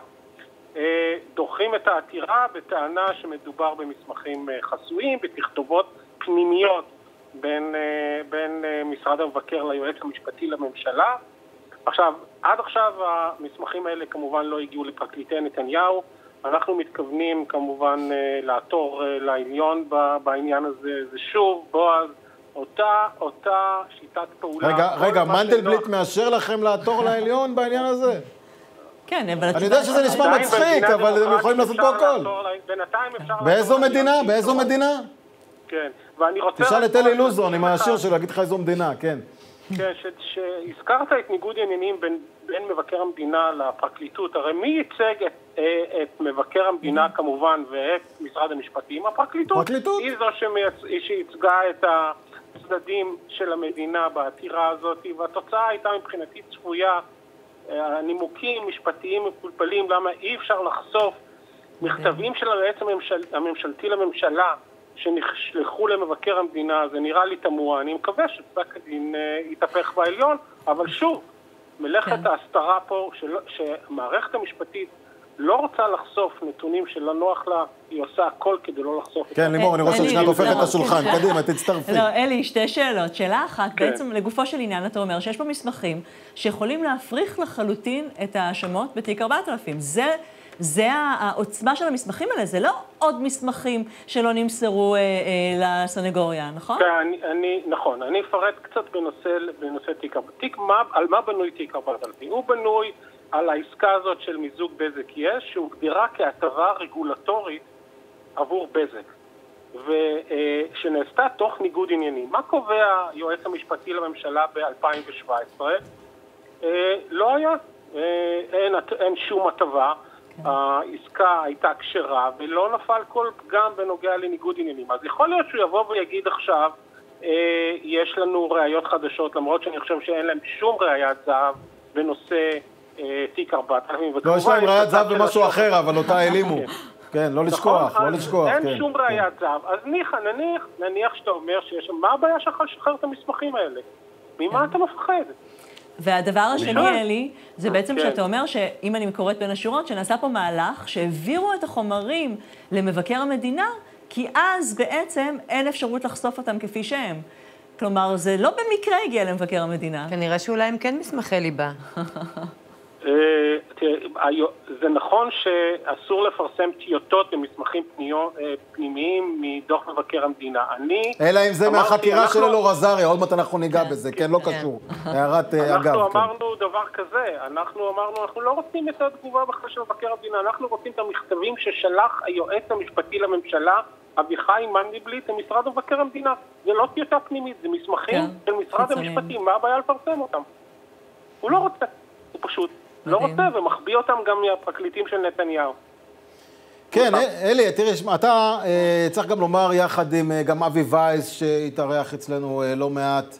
דוחים את העתירה בטענה שמדובר במסמכים חסויים, בתכתובות פנימיות בין, בין משרד המבקר ליועץ המשפטי לממשלה. עכשיו, עד עכשיו המסמכים האלה כמובן לא הגיעו לפרקליטי נתניהו. אנחנו מתכוונים כמובן לעתור לעליון בעניין הזה. זה שוב, בועז, אותה, אותה שיטת פעולה. רגע, רגע, מנדלבליט מאשר לכם לעתור לעליון בעניין הזה? כן, אבל... אני יודע שזה נשמע מצחיק, אבל הם יכולים לעשות פה הכל. בינתיים אפשר... באיזו מדינה? באיזו מדינה? כן, ואני רוצה... תשאל את אלי לוזון עם השיר שלו, להגיד לך איזו מדינה, כן. כן, שהזכרת את ניגוד עניינים בין, בין מבקר המדינה לפרקליטות, הרי מי ייצג את, את מבקר המדינה כמובן ואת משרד המשפטים? הפרקליטות. פרקליטות. היא זו שייצגה את הצדדים של המדינה בעתירה הזאת, והתוצאה הייתה מבחינתי צפויה, הנימוקים משפטיים מפולפלים, למה אי אפשר לחשוף מכתבים של היועץ הממשל, הממשלתי לממשלה, שנשלחו למבקר המדינה, זה נראה לי תמוה, אני מקווה שפסק הדין יתהפך בעליון, אבל שוב, מלאכת ההסתרה פה, שמערכת המשפטית לא רוצה לחשוף נתונים שלא נוח לה, היא עושה הכל כדי לא לחשוף. כן, לימור, אני רואה שאת הופכת את השולחן, קדימה, תצטרפי. לא, אלי, שתי שאלות. שאלה אחת, בעצם לגופו של עניין, אתה אומר שיש פה מסמכים שיכולים להפריך לחלוטין את האשמות בתיק ארבעת אלפים. זה... זה העוצמה של המסמכים האלה, זה לא עוד מסמכים שלא נמסרו אה, אה, לסנגוריה, נכון? כן, אני, אני, נכון. אני אפרט קצת בנושא, בנושא תיק ארבעת אלפים. על מה בנוי תיק ארבעת אלפים? הוא בנוי על העסקה הזאת של מיזוג בזק יש, שהוגדרה כהטבה רגולטורית עבור בזק, ושנעשתה תוך ניגוד עניינים. מה קובע היועץ המשפטי לממשלה ב-אלפיים שבע עשרה? אה, לא היה, אה, אין, אין שום הטבה. העסקה הייתה כשרה ולא נפל כל פגם בנוגע לניגוד עניינים. אז יכול להיות שהוא יבוא ויגיד עכשיו, אה, יש לנו ראיות חדשות, למרות שאני חושב שאין להם שום ראיית זהב בנושא אה, תיק ארבעת אלפים. לא, יש להם ראיית זהב במשהו אחר, אבל אותה העלימו. כן, לא לשכוח, לא לשכוח. אין שום ראיית זהב. אז ניחא, נניח, נניח שאתה אומר שיש... מה הבעיה שלך לשחרר את המסמכים האלה? ממה אתה מפחד? והדבר השני, אלי, זה בעצם שאתה אומר שאם אני קוראת בין השורות, שנעשה פה מהלך שהעבירו את החומרים למבקר המדינה, כי אז בעצם אין אפשרות לחשוף אותם כפי שהם. כלומר, זה לא במקרה הגיע למבקר המדינה. כנראה שאולי הם כן מסמכי ליבה. זה נכון שאסור לפרסם טיוטות במסמכים פנימיים מדוח מבקר המדינה. אלא אם זה מהחקירה של אלאור עזריה, עוד מעט אנחנו ניגע בזה, כן, לא קשור. הערת אגב. אנחנו אמרנו דבר כזה, אנחנו אמרנו, אנחנו לא רוצים את התגובה בכלל של מבקר המדינה, אנחנו רוצים את המכתבים ששלח היועץ המשפטי לממשלה, אביחי מנדלבליט, למשרד מבקר המדינה. זה לא טיוטה פנימית, זה מסמכים של משרד המשפטים, מה הבעיה לפרסם אותם? הוא לא רוצה, הוא פשוט לא רוצה, ומחביא אותם גם מהפרקליטים של נתניהו. כן, אלי, תראה, אתה צריך גם לומר יחד עם גם אבי וייס, שהתארח אצלנו לא מעט,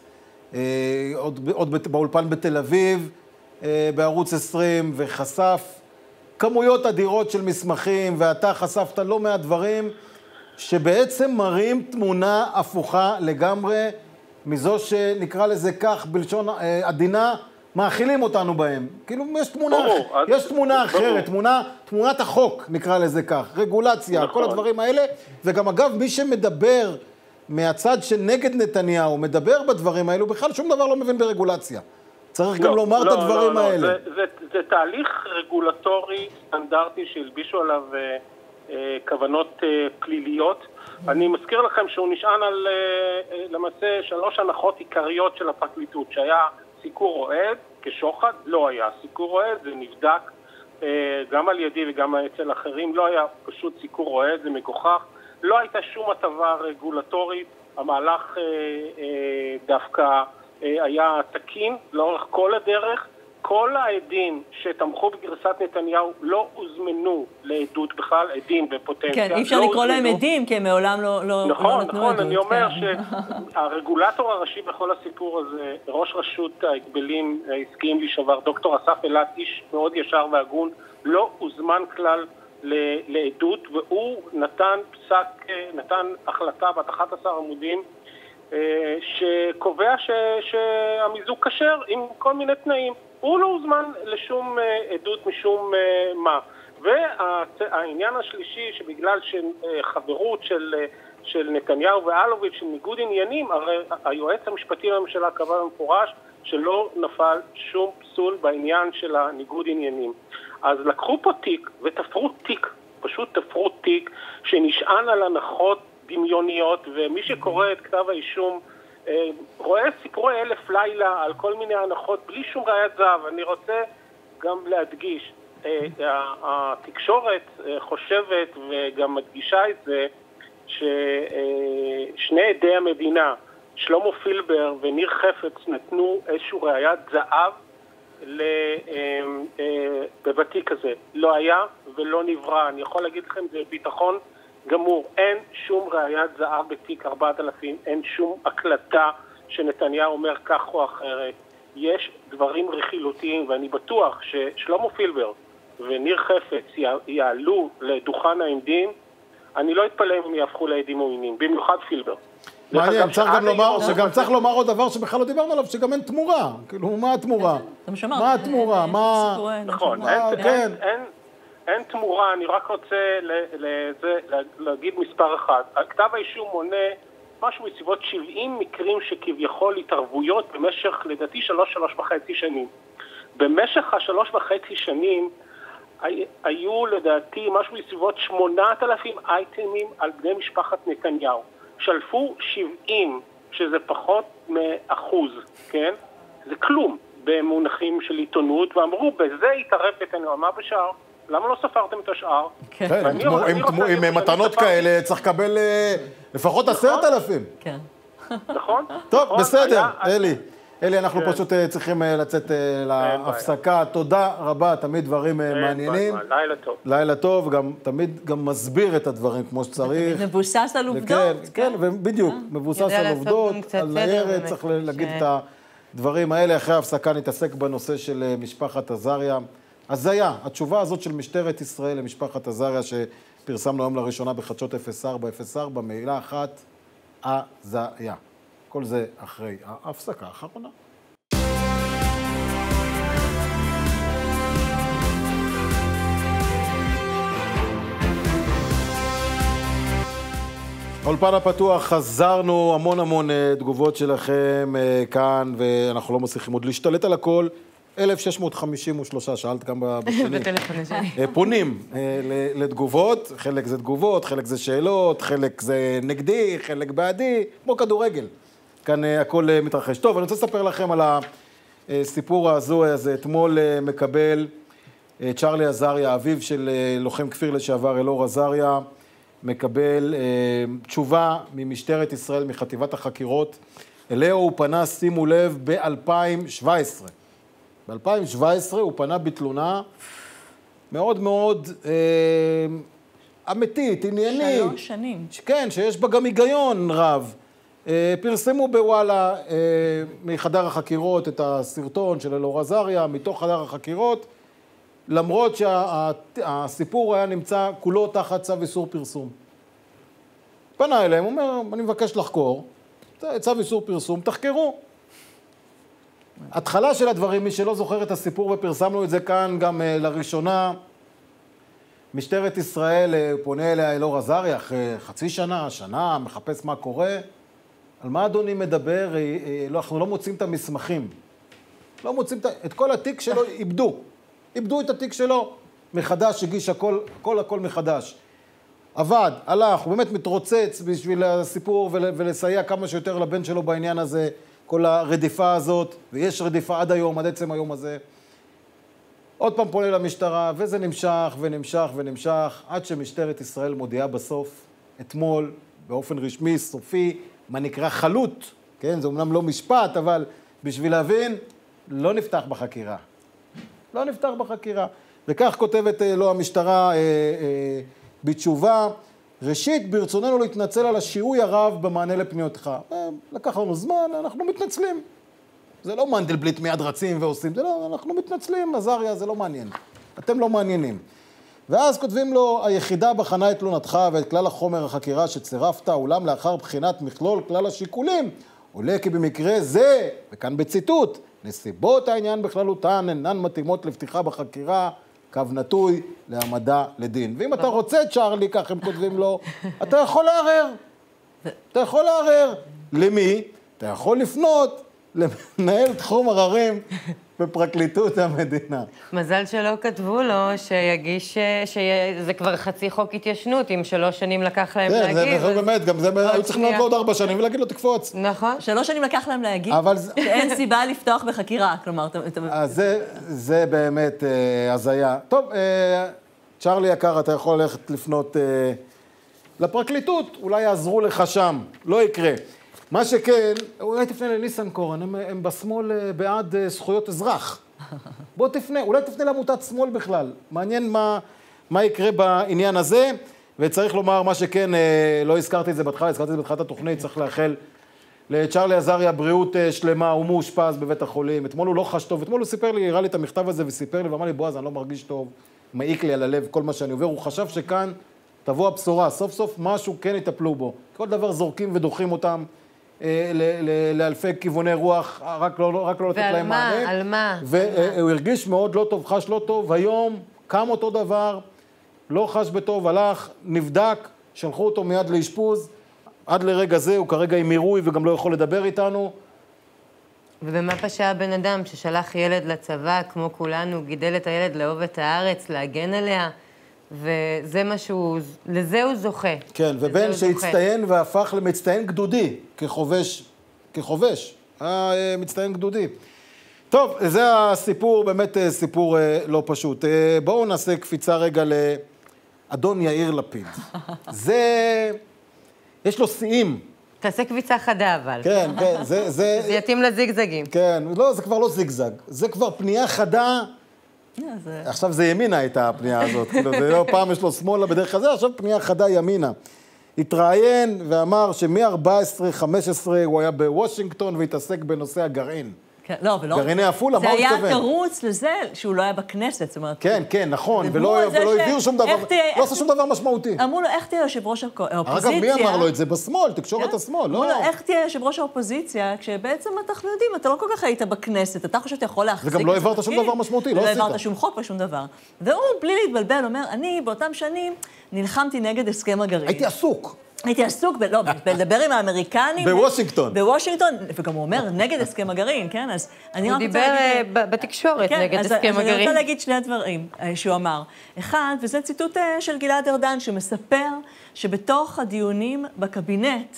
עוד באולפן בתל אביב, בערוץ עשרים, וחשף כמויות אדירות של מסמכים, ואתה חשפת לא מעט דברים, שבעצם מראים תמונה הפוכה לגמרי, מזו שנקרא לזה כך, בלשון עדינה, מאכילים אותנו בהם. כאילו, יש תמונה, יש תמונה אחרת, תמונה, תמונת החוק, נקרא לזה כך, רגולציה, כל הדברים האלה, וגם אגב, מי שמדבר מהצד שנגד נתניהו, מדבר בדברים האלו, בכלל שום דבר לא מבין ברגולציה. צריך גם לומר את הדברים האלה. זה תהליך רגולטורי סטנדרטי שהלבישו עליו כוונות פליליות. אני מזכיר לכם שהוא נשען על למעשה שלוש הנחות עיקריות של הפרקליטות, שהיה סיקור רועד כשוחד, לא היה סיקור רועד, זה נבדק גם על ידי וגם אצל אחרים, לא היה פשוט סיקור רועד, זה מגוחך, לא הייתה שום הטבה רגולטורית, המהלך דווקא היה תקין לאורך כל הדרך, כל העדים שתמכו בגרסת נתניהו לא הוזמנו לעדות בכלל, עדים בפוטנציה. כן, אי אפשר לקרוא להם עדים, כי הם מעולם לא נתנו עדות. נכון, נכון, אני אומר שהרגולטור הראשי בכל הסיפור הזה, ראש רשות ההגבלים העסקיים לשעבר, דוקטור אסף אילת, איש מאוד ישר והגון, לא הוזמן כלל לעדות, והוא נתן פסק, נתן החלטה בת אחד עשר עמודים, שקובע שהמיזוג כשר עם כל מיני תנאים. הוא לא הוזמן לשום עדות משום מה. והעניין השלישי, שבגלל שחברות של, של נתניהו ואלוביץ' של ניגוד עניינים, הרי היועץ המשפטי לממשלה קבע במפורש שלא נפל שום פסול בעניין של הניגוד עניינים. אז לקחו פה תיק ותפרו תיק, פשוט תפרו תיק שנשען על הנחות דמיוניות, ומי שקורא את כתב האישום רואה סיפורי אלף לילה על כל מיני הנחות בלי שום ראיית זהב. אני רוצה גם להדגיש, התקשורת חושבת וגם מדגישה את זה ששני עדי המדינה, שלמה פילבר וניר חפץ, נתנו איזשהו ראיית זהב בבתיק הזה. לא היה ולא נברא. אני יכול להגיד לכם, זה ביטחון גמור, אין שום ראיית זהב בתיק ארבעת אלפים, אין שום הקלטה שנתניהו אומר כך או אחרת. יש דברים רכילותיים, ואני בטוח ששלמה פילבר וניר חפץ יעלו לדוכן העמדים, אני לא אתפלא אם יהפכו לעדים עוינים, במיוחד פילבר. מעניין, צריך גם לומר, שגם צריך לומר עוד דבר שבכלל לא דיברנו עליו, שגם אין תמורה. כאילו, מה התמורה? מה התמורה? מה... נכון, אין תמורה, אני רק רוצה להגיד מספר אחד. כתב האישום מונה משהו בסביבות שבעים מקרים שכביכול התערבויות במשך, לדעתי, שלוש, שלוש וחצי שנים. במשך השלוש וחצי שנים היו לדעתי משהו בסביבות שמונת אלפים אייטמים על בני משפחת נתניהו. שלפו שבעים, שזה פחות מאחוז, כן? זה כלום במונחים של עיתונות, ואמרו, בזה התערב נתניהו, מה בשאר? למה לא ספרתם את השאר? כן, עם מתנות כאלה צריך לקבל לפחות עשרת אלפים. כן. נכון? טוב, בסדר, אלי. אלי, אנחנו פשוט צריכים לצאת להפסקה. תודה רבה, תמיד דברים מעניינים. לילה טוב. לילה טוב, גם תמיד גם מסביר את הדברים כמו שצריך. מבוסס על עובדות. כן, בדיוק, מבוסס על עובדות, על ניירת, צריך להגיד את הדברים האלה. אחרי ההפסקה נתעסק בנושא של משפחת עזריה. הזיה, התשובה הזאת של משטרת ישראל למשפחת עזריה שפרסמנו היום לראשונה בחדשות אפס ארבע אפס ארבע, מילה אחת, הזיה. כל זה אחרי ההפסקה האחרונה. האולפן הפתוח, חזרנו, המון המון תגובות שלכם כאן, ואנחנו לא מצליחים עוד להשתלט על הכל. אלף שש מאות חמישים ושלוש, שאלת גם בשני. בטלפון השני. פונים לתגובות, חלק זה תגובות, חלק זה שאלות, חלק זה נגדי, חלק בעדי, כמו כדורגל. כאן הכל מתרחש. טוב, אני רוצה לספר לכם על הסיפור ההזוי הזה. אתמול מקבל צ'רלי עזריה, אביו של לוחם כפיר לשעבר אלאור עזריה, מקבל תשובה ממשטרת ישראל, מחטיבת החקירות. אליה הוא פנה, שימו לב, ב-אלפיים שבע עשרה. ב-אלפיים שבע עשרה הוא פנה בתלונה מאוד מאוד אה, אמיתית, עניינית. שלוש שנים. כן, שיש בה גם היגיון רב. אה, פרסמו בוואלה אה, מחדר החקירות את הסרטון של אלאור עזריה, מתוך חדר החקירות, למרות שהסיפור היה נמצא כולו תחת צו איסור פרסום. פנה אליהם, הוא אומר, אני מבקש לחקור, צו איסור פרסום, תחקרו. התחלה של הדברים, מי שלא זוכר את הסיפור, ופרסמנו את זה כאן גם uh, לראשונה, משטרת ישראל uh, פונה אליה אלאור עזריה אחרי חצי שנה, שנה, מחפש מה קורה. על מה אדוני מדבר? Uh, uh, לא, אנחנו לא מוצאים את המסמכים. לא מוצאים את, את כל התיק שלו, איבדו. איבדו את התיק שלו. מחדש, הגיש הכל, הכל, הכל מחדש. עבד, הלך, הוא באמת מתרוצץ בשביל הסיפור ול, ולסייע כמה שיותר לבן שלו בעניין הזה. כל הרדיפה הזאת, ויש רדיפה עד היום, עד עצם היום הזה. עוד פעם פונה למשטרה, וזה נמשך ונמשך ונמשך, עד שמשטרת ישראל מודיעה בסוף, אתמול, באופן רשמי, סופי, מה נקרא חלוט, כן? זה אומנם לא משפט, אבל בשביל להבין, לא נפתח בחקירה. לא נפתח בחקירה. וכך כותבת לו המשטרה אה, אה, בתשובה, ראשית, ברצוננו להתנצל על השיהוי הרב במענה לפניותך. לקח לנו זמן, אנחנו מתנצלים. זה לא מנדלבליט מיד רצים ועושים, זה לא, אנחנו מתנצלים, עזריה, זה לא מעניין. אתם לא מעניינים. ואז כותבים לו, היחידה בחנה את תלונתך ואת כלל החומר החקירה שצירפת, אולם לאחר בחינת מכלול כלל השיקולים, עולה כי במקרה זה, וכאן בציטוט, נסיבות העניין בכללותן אינן מתאימות לפתיחה בחקירה, קו נטוי להעמדה לדין. ואם אתה רוצה, צ'רלי, כך הם כותבים לו, אתה יכול לערער. אתה יכול לערער. למי? אתה יכול לפנות למנהל תחום ערערים בפרקליטות המדינה. מזל שלא כתבו לו שיגיש, שזה כבר חצי חוק התיישנות, אם שלוש שנים לקח להם להגיב. זה באמת, גם זה היו צריכים להיות עוד ארבע שנים ולהגיד לו תקפוץ. נכון. שלוש שנים לקח להם להגיד שאין סיבה לפתוח בחקירה, כלומר... אז זה באמת הזיה. טוב, צ'רלי יקר, אתה יכול ללכת לפנות לפרקליטות, אולי יעזרו לך שם, לא יקרה. מה שכן, אולי תפנה לניסנקורן, הם, הם בשמאל בעד זכויות אזרח. בוא תפנה, אולי תפנה לעמותת שמאל בכלל. מעניין מה, מה יקרה בעניין הזה, וצריך לומר מה שכן, לא הזכרתי את זה בהתחלה, הזכרתי את זה בתחילת התוכנית, צריך לאחל לצ'רלי עזריה בריאות שלמה, הוא מאושפז בבית החולים. אתמול הוא לא חש טוב, אתמול הוא סיפר לי, הראה לי את המכתב הזה וסיפר לי, ואמר לי, בועז, אני לא מרגיש טוב, מעיק לי על הלב כל מה שאני עובר. הוא חשב שכאן תבוא הבשורה, סוף סוף משהו כן יטפלו בו. כל דבר זורקים ודוחים אותם אה, ל- ל- לאלפי כיווני רוח, רק לא, רק לא לתת להם מענה. ועל מה? על מה? והוא הרגיש מאוד לא טוב, חש לא טוב, היום קם אותו דבר, לא חש בטוב, הלך, נבדק, שלחו אותו מיד לאשפוז, עד לרגע זה הוא כרגע עם עירוי וגם לא יכול לדבר איתנו. ובמה פשע הבן אדם ששלח ילד לצבא, כמו כולנו, גידל את הילד לאהוב את הארץ, להגן עליה, וזה מה שהוא, לזה הוא זוכה. כן, ובן שהצטיין והפך למצטיין גדודי, כחובש, כחובש, היה מצטיין גדודי. טוב, זה הסיפור, באמת סיפור לא פשוט. בואו נעשה קפיצה רגע לאדון יאיר לפיד. זה, יש לו שיאים. תעשה קביצה חדה, אבל. כן, כן, זה... זה, זה יתאים לזיגזגים. כן, לא, זה כבר לא זיגזג. זה כבר פנייה חדה. זה... עכשיו זה ימינה הייתה הפנייה הזאת. כאילו, זה לא פעם יש לו שמאלה בדרך כזה, עכשיו פנייה חדה ימינה. התראיין ואמר שמ-ארבע עשרה חמש עשרה הוא היה בוושינגטון והתעסק בנושא הגרעין. כן, לא, ולא... גרעיני עפולה, מה הוא מתכוון? זה היה תירוץ לזה שהוא לא היה בכנסת, זאת אומרת... כן, כן, נכון, ולא הביאו שום דבר, לא עשו שום דבר משמעותי. אמרו לו, איך תהיה יושב ראש האופוזיציה? אגב, מי אמר לו את זה? בשמאל, תקשורת השמאל, לא? אמרו לו, איך תהיה יושב ראש האופוזיציה, כשבעצם אנחנו יודעים, אתה לא כל כך היית בכנסת, אתה חושב שאתה יכול להחזיק... וגם לא העברת שום דבר משמעותי, לא עשית. לא העברת שום חוק ושום דבר. והוא, בלי להתבלבל, אומר, אני באותם שנים נלחמתי נגד הסכם הגרעין. הייתי עסוק. הייתי עסוק, ב- לא, בלדבר עם האמריקנים. בוושינגטון. בוושינגטון, וגם הוא אומר, נגד הסכם הגרעין, כן? אז אני הוא רק רוצה דיבר להגיד... אה, ב- בתקשורת כן, נגד אז- הסכם אז אני הגרעין. רוצה להגיד שני דברים אה, שהוא אמר. אחד, וזה ציטוט אה, של גלעד ארדן, שמספר שבתוך הדיונים בקבינט,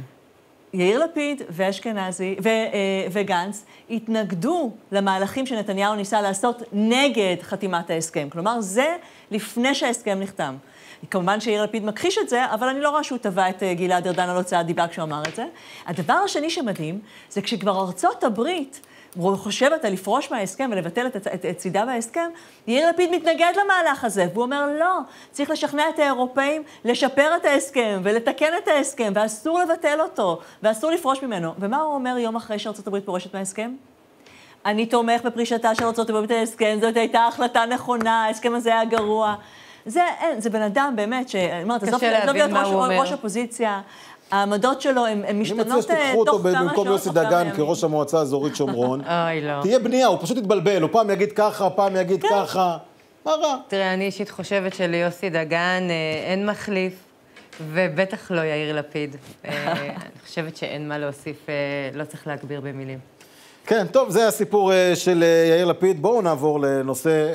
יאיר לפיד ואשכנזי ו- אה, וגנץ התנגדו למהלכים שנתניהו ניסה לעשות נגד חתימת ההסכם. כלומר, זה לפני שההסכם נחתם. כמובן שיאיר לפיד מכחיש את זה, אבל אני לא רואה שהוא טבע את גלעד ארדן על הוצאת דיבה כשהוא אמר את זה. הדבר השני שמדהים, זה כשכבר ארצות הברית חושבת על לפרוש מההסכם ולבטל את, את, את צידה בהסכם, יאיר לפיד מתנגד למהלך הזה, והוא אומר, לא, צריך לשכנע את האירופאים לשפר את ההסכם ולתקן את ההסכם, ואסור לבטל אותו, ואסור לפרוש ממנו. ומה הוא אומר יום אחרי שארצות הברית פורשת מההסכם? אני תומך בפרישתה של ארצות הברית מההסכם, זאת הייתה החלטה נכונה, ההסכם הזה היה גרוע. זה, אין, זה בן אדם באמת, שאני אומרת, עזוב להיות ראש, ראש אופוזיציה, העמדות שלו הן משתנות תוך כמה שעות, אני מציע שתיקחו אותו במקום יוסי דגן כראש המועצה האזורית שומרון. אוי, לא. תהיה בנייה, הוא פשוט יתבלבל, הוא פעם יגיד ככה, פעם יגיד ככה. מה רע? תראה, אני אישית חושבת שליוסי דגן אין מחליף, ובטח לא יאיר לפיד. אני חושבת שאין מה להוסיף, לא צריך להגביר במילים. כן, טוב, זה הסיפור של יאיר לפיד. בואו נעבור לנושא...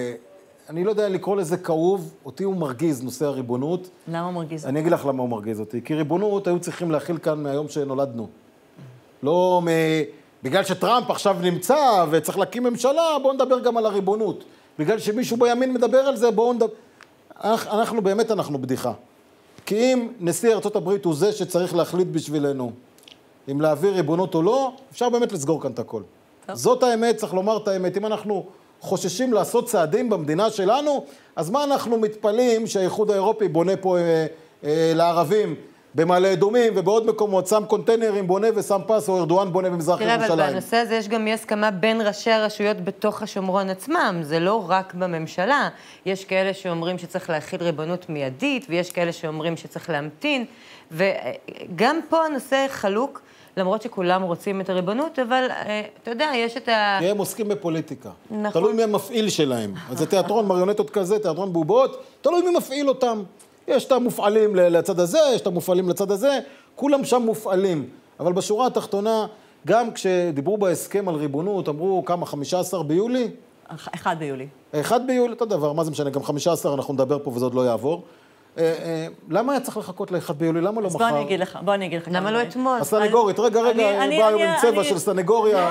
אני לא יודע לקרוא לזה כאוב, אותי הוא מרגיז, נושא הריבונות. למה הוא מרגיז? אני אגיד לך למה הוא מרגיז אותי. כי ריבונות היו צריכים להכיל כאן מהיום שנולדנו. לא מ... בגלל שטראמפ עכשיו נמצא וצריך להקים ממשלה, בואו נדבר גם על הריבונות. בגלל שמישהו בימין מדבר על זה, בואו נדבר... אנחנו באמת, אנחנו בדיחה. כי אם נשיא ארצות הברית הוא זה שצריך להחליט בשבילנו, אם להעביר ריבונות או לא, אפשר באמת לסגור כאן את הכל. טוב. זאת האמת, צריך לומר את האמת. אם אנחנו... חוששים לעשות צעדים במדינה שלנו, אז מה אנחנו מתפלאים שהאיחוד האירופי בונה פה אה, אה, לערבים במעלה אדומים ובעוד מקומות, שם קונטיינרים, בונה ושם פס, או ארדואן בונה במזרח ירושלים. תראה, אבל בנושא הזה יש גם אי הסכמה בין ראשי הרשויות בתוך השומרון עצמם, זה לא רק בממשלה. יש כאלה שאומרים שצריך להכיל ריבונות מיידית, ויש כאלה שאומרים שצריך להמתין, וגם פה הנושא חלוק, למרות שכולם רוצים את הריבונות, אבל אתה יודע, יש את ה... כי הם עוסקים בפוליטיקה. נכון. תלוי מי המפעיל שלהם. אז זה תיאטרון מריונטות כזה, תיאטרון בובות, תלוי מי מפעיל אותם. יש את המופעלים לצד הזה, יש את המופעלים לצד הזה, כולם שם מופעלים. אבל בשורה התחתונה, גם כשדיברו בהסכם על ריבונות, אמרו כמה, חמישה עשר ביולי? אחד ביולי. אחד ביולי, אותו דבר, מה זה משנה, גם חמישה עשר אנחנו נדבר פה וזה עוד לא יעבור. למה היה צריך לחכות לאחד ביולי? למה לא מחר? בוא אני אגיד לך, בוא אני אגיד לך. למה לא אתמול? הסנגורית, רגע, רגע, באו עם צבע של סנגוריה.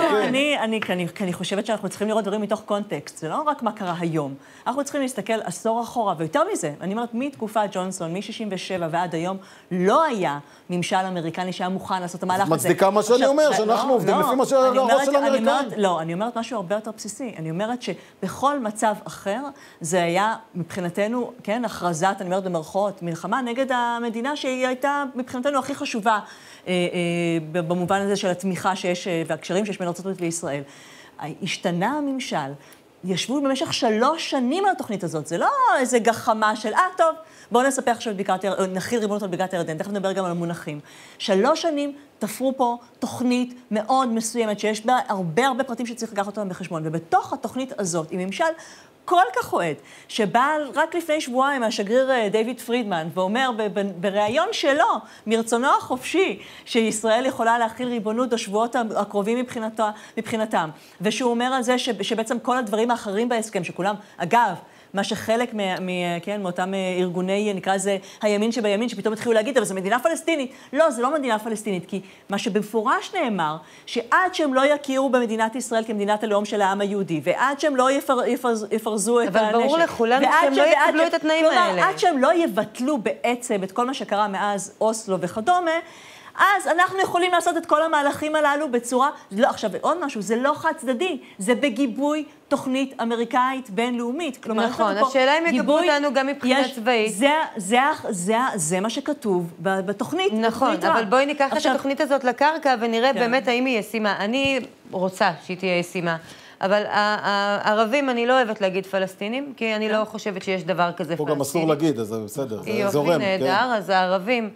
אני חושבת שאנחנו צריכים לראות דברים מתוך קונטקסט, זה לא רק מה קרה היום. אנחנו צריכים להסתכל עשור אחורה, ויותר מזה, אני אומרת, מתקופת ג'ונסון, מ-שישים ושבע ועד היום, לא היה ממשל אמריקני שהיה מוכן לעשות את המהלך הזה. מצדיקה מה שאני אומר, שאנחנו עובדים לפי מה שהראש של האמריקאים. לא, אני אומרת משהו הרבה יותר בסיסי. אני אומרת שבכל מצב אחר, זה היה מבחינתנו, כן, הכרזת, אני אומרת במרכאות, מלחמה נגד המדינה שהיא הייתה מבחינתנו הכי חשובה אה, אה, במובן הזה של התמיכה שיש והקשרים שיש בין ארצות הברית וישראל. השתנה הממשל, ישבו במשך שלוש שנים על התוכנית הזאת. זה לא איזה גחמה של, אה, טוב, בואו נספר עכשיו בקעת הירדן, נחיל ריבונות על בקעת הירדן, תכף נדבר גם על המונחים. שלוש שנים תפרו פה תוכנית מאוד מסוימת, שיש בה הרבה הרבה פרטים שצריך לקחת אותם בחשבון, ובתוך התוכנית הזאת, עם ממשל כל כך אוהד, שבא רק לפני שבועיים השגריר דיוויד פרידמן, ואומר בריאיון שלו, מרצונו החופשי, שישראל יכולה להכיל ריבונות בשבועות הקרובים מבחינתו, מבחינתם, ושהוא אומר על זה שבעצם כל הדברים האחרים בהסכם, שכולם, אגב, מה שחלק מ, מ, כן, מאותם ארגוני, נקרא לזה, הימין שבימין, שפתאום התחילו להגיד, אבל זו מדינה פלסטינית. לא, זה לא מדינה פלסטינית, כי מה שבמפורש נאמר, שעד שהם לא יכירו במדינת ישראל כמדינת הלאום של העם היהודי, ועד שהם לא יפר, יפרז, יפרזו את הנשק. אבל ברור לכולנו שהם לא יקבלו את התנאים כלומר, האלה. עד שהם לא יבטלו בעצם את כל מה שקרה מאז אוסלו וכדומה, אז אנחנו יכולים לעשות את כל המהלכים הללו בצורה, לא, עכשיו, עוד משהו, זה לא חד צדדי, זה בגיבוי תוכנית אמריקאית בינלאומית. כלומר, נכון, השאלה אם יגבו אותנו גם מבחינה צבאית. זה, זה, זה, זה מה שכתוב בתוכנית. נכון, אבל בואי ניקח עכשיו, את התוכנית הזאת לקרקע ונראה כן. באמת האם היא ישימה. אני רוצה שהיא תהיה ישימה. אבל הערבים, אני לא אוהבת להגיד פלסטינים, כי אני לא חושבת שיש דבר כזה פלסטיני. פה גם אסור להגיד, אז זה בסדר, זה זורם. יופי, נהדר, אז הערבים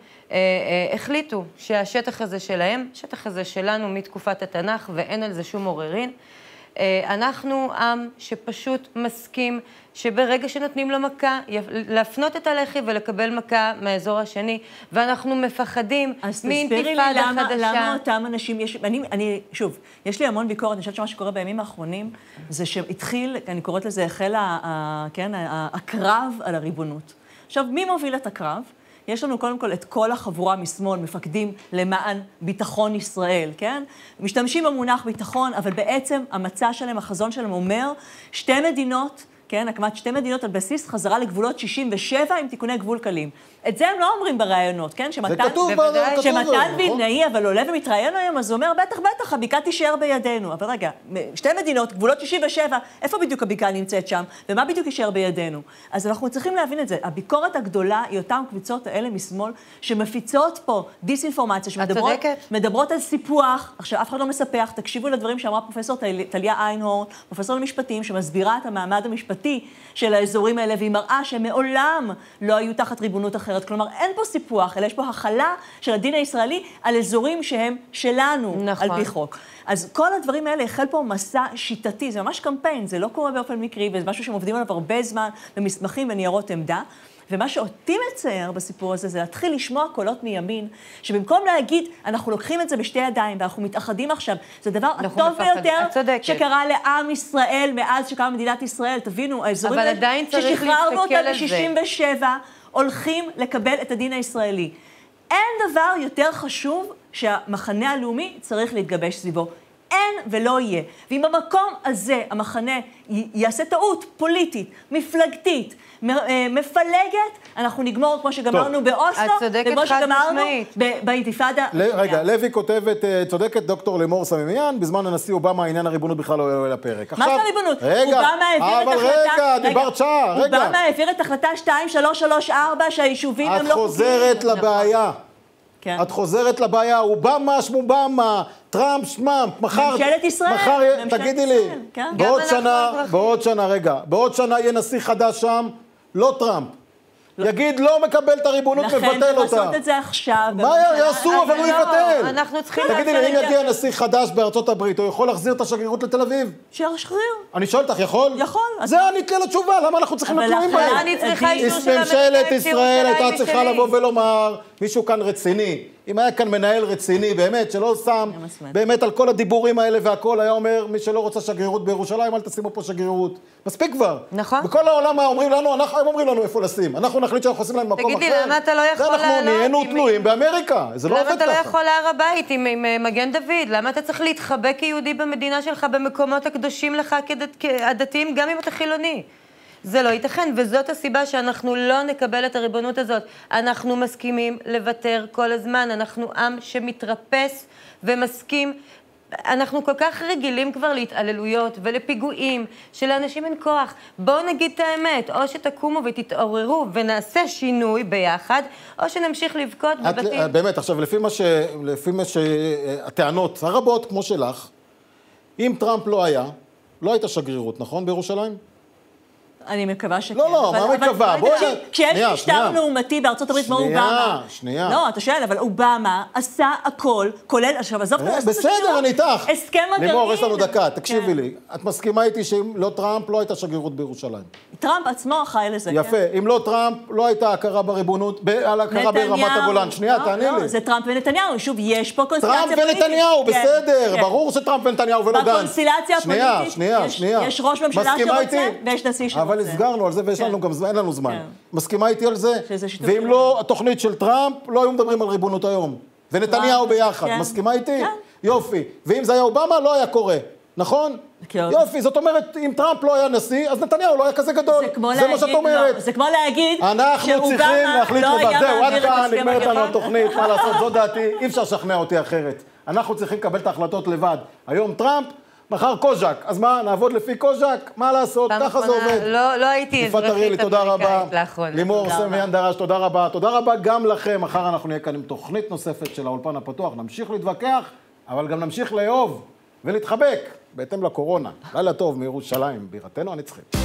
החליטו שהשטח הזה שלהם, השטח הזה שלנו מתקופת התנ"ך, ואין על זה שום עוררין. אנחנו עם שפשוט מסכים שברגע שנותנים לו מכה, להפנות את הלחי ולקבל מכה מהאזור השני, ואנחנו מפחדים מאינתיפאדה חדשה. אז תסבירי לי למה אותם אנשים, יש, אני, אני, שוב, יש לי המון ביקורת, אני חושבת שמה שקורה בימים האחרונים, זה שהתחיל, אני קוראת לזה, החל ה, ה, כן, הקרב על הריבונות. עכשיו, מי מוביל את הקרב? יש לנו קודם כל את כל החבורה משמאל, מפקדים למען ביטחון ישראל, כן? משתמשים במונח ביטחון, אבל בעצם המצע שלהם, החזון שלהם אומר, שתי מדינות, כן? הקמת שתי מדינות על בסיס חזרה לגבולות שישים ושבע עם תיקוני גבול קלים. את זה הם לא אומרים ברעיונות, כן? זה כתוב, בוודאי, שמתן וילנאי, אבל עולה ומתראיין היום, אז הוא אומר, בטח, בטח, הבקעה תישאר בידינו. אבל רגע, שתי מדינות, גבולות שישים ושבע, איפה בדיוק הבקעה נמצאת שם, ומה בדיוק יישאר בידינו? אז אנחנו צריכים להבין את זה. הביקורת הגדולה היא אותם קבוצות האלה משמאל, שמפיצות פה דיסאינפורמציה, שמדברות מדברות על סיפוח. עכשיו, אף אחד לא מספח. תקשיבו לדברים שאמרה פרופסור טליה איינהורן, פרופסור למשפטים, שמסבירה את המעמד המשפטי של האזורים האלה, והיא מראה שמעולם לא היו תחת ריבונות אחרת. כלומר, אין פה סיפוח, אלא יש פה החלה של הדין הישראלי על אזורים שהם שלנו, נכון. על פי חוק. אז כל הדברים האלה החל פה מסע שיטתי, זה ממש קמפיין, זה לא קורה באופן מקרי, וזה משהו שהם עובדים עליו הרבה זמן במסמכים וניירות עמדה. ומה שאותי מצייר בסיפור הזה, זה להתחיל לשמוע קולות מימין, שבמקום להגיד, אנחנו לוקחים את זה בשתי ידיים, ואנחנו מתאחדים עכשיו, זה הדבר הטוב ביותר שקרה לעם ישראל מאז שקמה מדינת ישראל. תבינו, האזורים ששחררנו אותם ב-שישים ושבע, הולכים לקבל את הדין הישראלי. אין דבר יותר חשוב שהמחנה הלאומי צריך להתגבש סביבו. אין ולא יהיה. ואם במקום הזה המחנה יעשה טעות פוליטית, מפלגתית, מפלגת, אנחנו נגמור כמו שגמרנו באוסלו, וכמו שגמרנו באינתיפאדה. רגע, לוי כותבת, צודקת דוקטור לימור סמימיאן, בזמן הנשיא אובמה העניין הריבונות בכלל לא עולה לפרק. מה זה הריבונות? רגע, אבל רגע, דיברת שעה, רגע. אובמה העביר את החלטה שתיים שלוש שלוש ארבע שהיישובים הם לא חוקיים. את חוזרת לבעיה. כן. את חוזרת לבעיה, אובמה, שמובמה, טראמפ, שמם, מחר... ממשלת ישראל. מחר, ממשלת תגידי ישראל, לי, כן. בעוד שנה, בעוד שנה, רגע, בעוד שנה יהיה נשיא חדש שם, לא טראמפ. לא. יגיד, לא מקבל את הריבונות, מבטל אותה. לכן לעשות את זה עכשיו. מה יעשו, אבל הוא יבטל. אנחנו צריכים... תגידי לי, אם יגיע נשיא חדש בארצות הברית, הוא יכול להחזיר את השגרירות לתל אביב? שישחרר. אני שואל אותך, יכול? יכול. זה אני אתלה לתשובה, למה אנחנו צריכים לתלויים בהם? אבל אני צריכה אישור של ממשלת ישראל הייתה צריכה לבוא ולומר, מישהו כאן רציני, אם היה כאן מנהל רציני, באמת, שלא שם, באמת על כל הדיבורים האלה והכל, היה אומר, מי שלא רוצה שגרירות בירושלים, אל תשימו פה שגרירות. מספיק כבר. נכון. בכל העולם אומרים לנו, אנחנו, הם אומרים לנו איפה לשים. אנחנו נחליט שאנחנו עושים להם מקום אחר. תגידי, למה אתה לא יכול לעלות? אנחנו נהיינו תלויים באמריקה. זה לא עובד ככה. למה אתה לא יכול להר הבית עם מגן דוד? למה אתה צריך להתחבא כיהודי במדינה שלך במקומות הקדושים לך כדתיים, גם אם אתה חילוני? זה לא ייתכן, וזאת הסיבה שאנחנו לא נקבל את הריבונות הזאת. אנחנו מסכימים לוותר כל הזמן, אנחנו עם שמתרפס ומסכים. אנחנו כל כך רגילים כבר להתעללויות ולפיגועים, שלאנשים אין כוח. בואו נגיד את האמת, או שתקומו ותתעוררו ונעשה שינוי ביחד, או שנמשיך לבכות בבתים. באמת, עכשיו, לפי מה ש... לפי מה שהטענות הרבות, כמו שלך, אם טראמפ לא היה, לא הייתה שגרירות, נכון, בירושלים? אני מקווה שכן. לא, לא, מה מקווה? בואי... כשיש משטר לעומתי בארצות הברית כמו אובמה... שנייה, שנייה. לא, אתה שואל, אבל אובמה עשה הכל, כולל... עכשיו, עזוב את זה. בסדר, אני איתך. הסכם הגרעין. לימור, יש לנו דקה, תקשיבי לי. את מסכימה איתי שאם לא טראמפ, לא הייתה שגרירות בירושלים. טראמפ עצמו אחראי לזה, כן? יפה. אם לא טראמפ, לא הייתה הכרה בריבונות, על הכרה ברמת הגולן. שנייה, תעני לי. זה טראמפ ונתניהו. שוב, יש פה קונסטלציה פוליטית. טראמפ ונתניהו, בסדר. ברור שטראמפ ונתניהו ולא גנץ. בקונסטלציה הפוליטית יש ראש ממשלה שרוצה ויש נשיא שרוצה. אבל הסגרנו על זה ויש לנו גם זמן, אין לנו זמן. מסכימה איתי על זה? ואם לא התוכנית של טראמפ, לא היו מדברים על ריבונות היום. ונתניהו ביחד. מסכימה איתי? יופי. ואם זה היה אובמה, לא היה קורה. נכון? יופי, זאת אומרת, אם טראמפ לא היה נשיא, אז נתניהו לא היה כזה גדול. זה מה שאת אומרת. זה כמו להגיד אנחנו צריכים להחליט לבד. זהו, עד כאן נגמרת לנו התוכנית. מה לעשות, זו דעתי. אי אפשר לשכנע אותי אחרת. אנחנו צריכים לקבל את ההחלטות לבד. היום טראמפ, מחר קוז'ק. אז מה, נעבוד לפי קוז'ק? מה לעשות? ככה זה עובד. לא הייתי אזרחית אמריקאית לאחרונה. לימור סמיאן דרש, תודה רבה. תודה רבה גם לכם. מחר אנחנו נהיה כאן עם תוכנית נוספת של האולפן הפתוח. נמשיך להתווכח, אבל גם נמשיך לאהוב ולהתחבק בהתאם לקורונה. לילה טוב מירושלים, בירתנו הנצחית.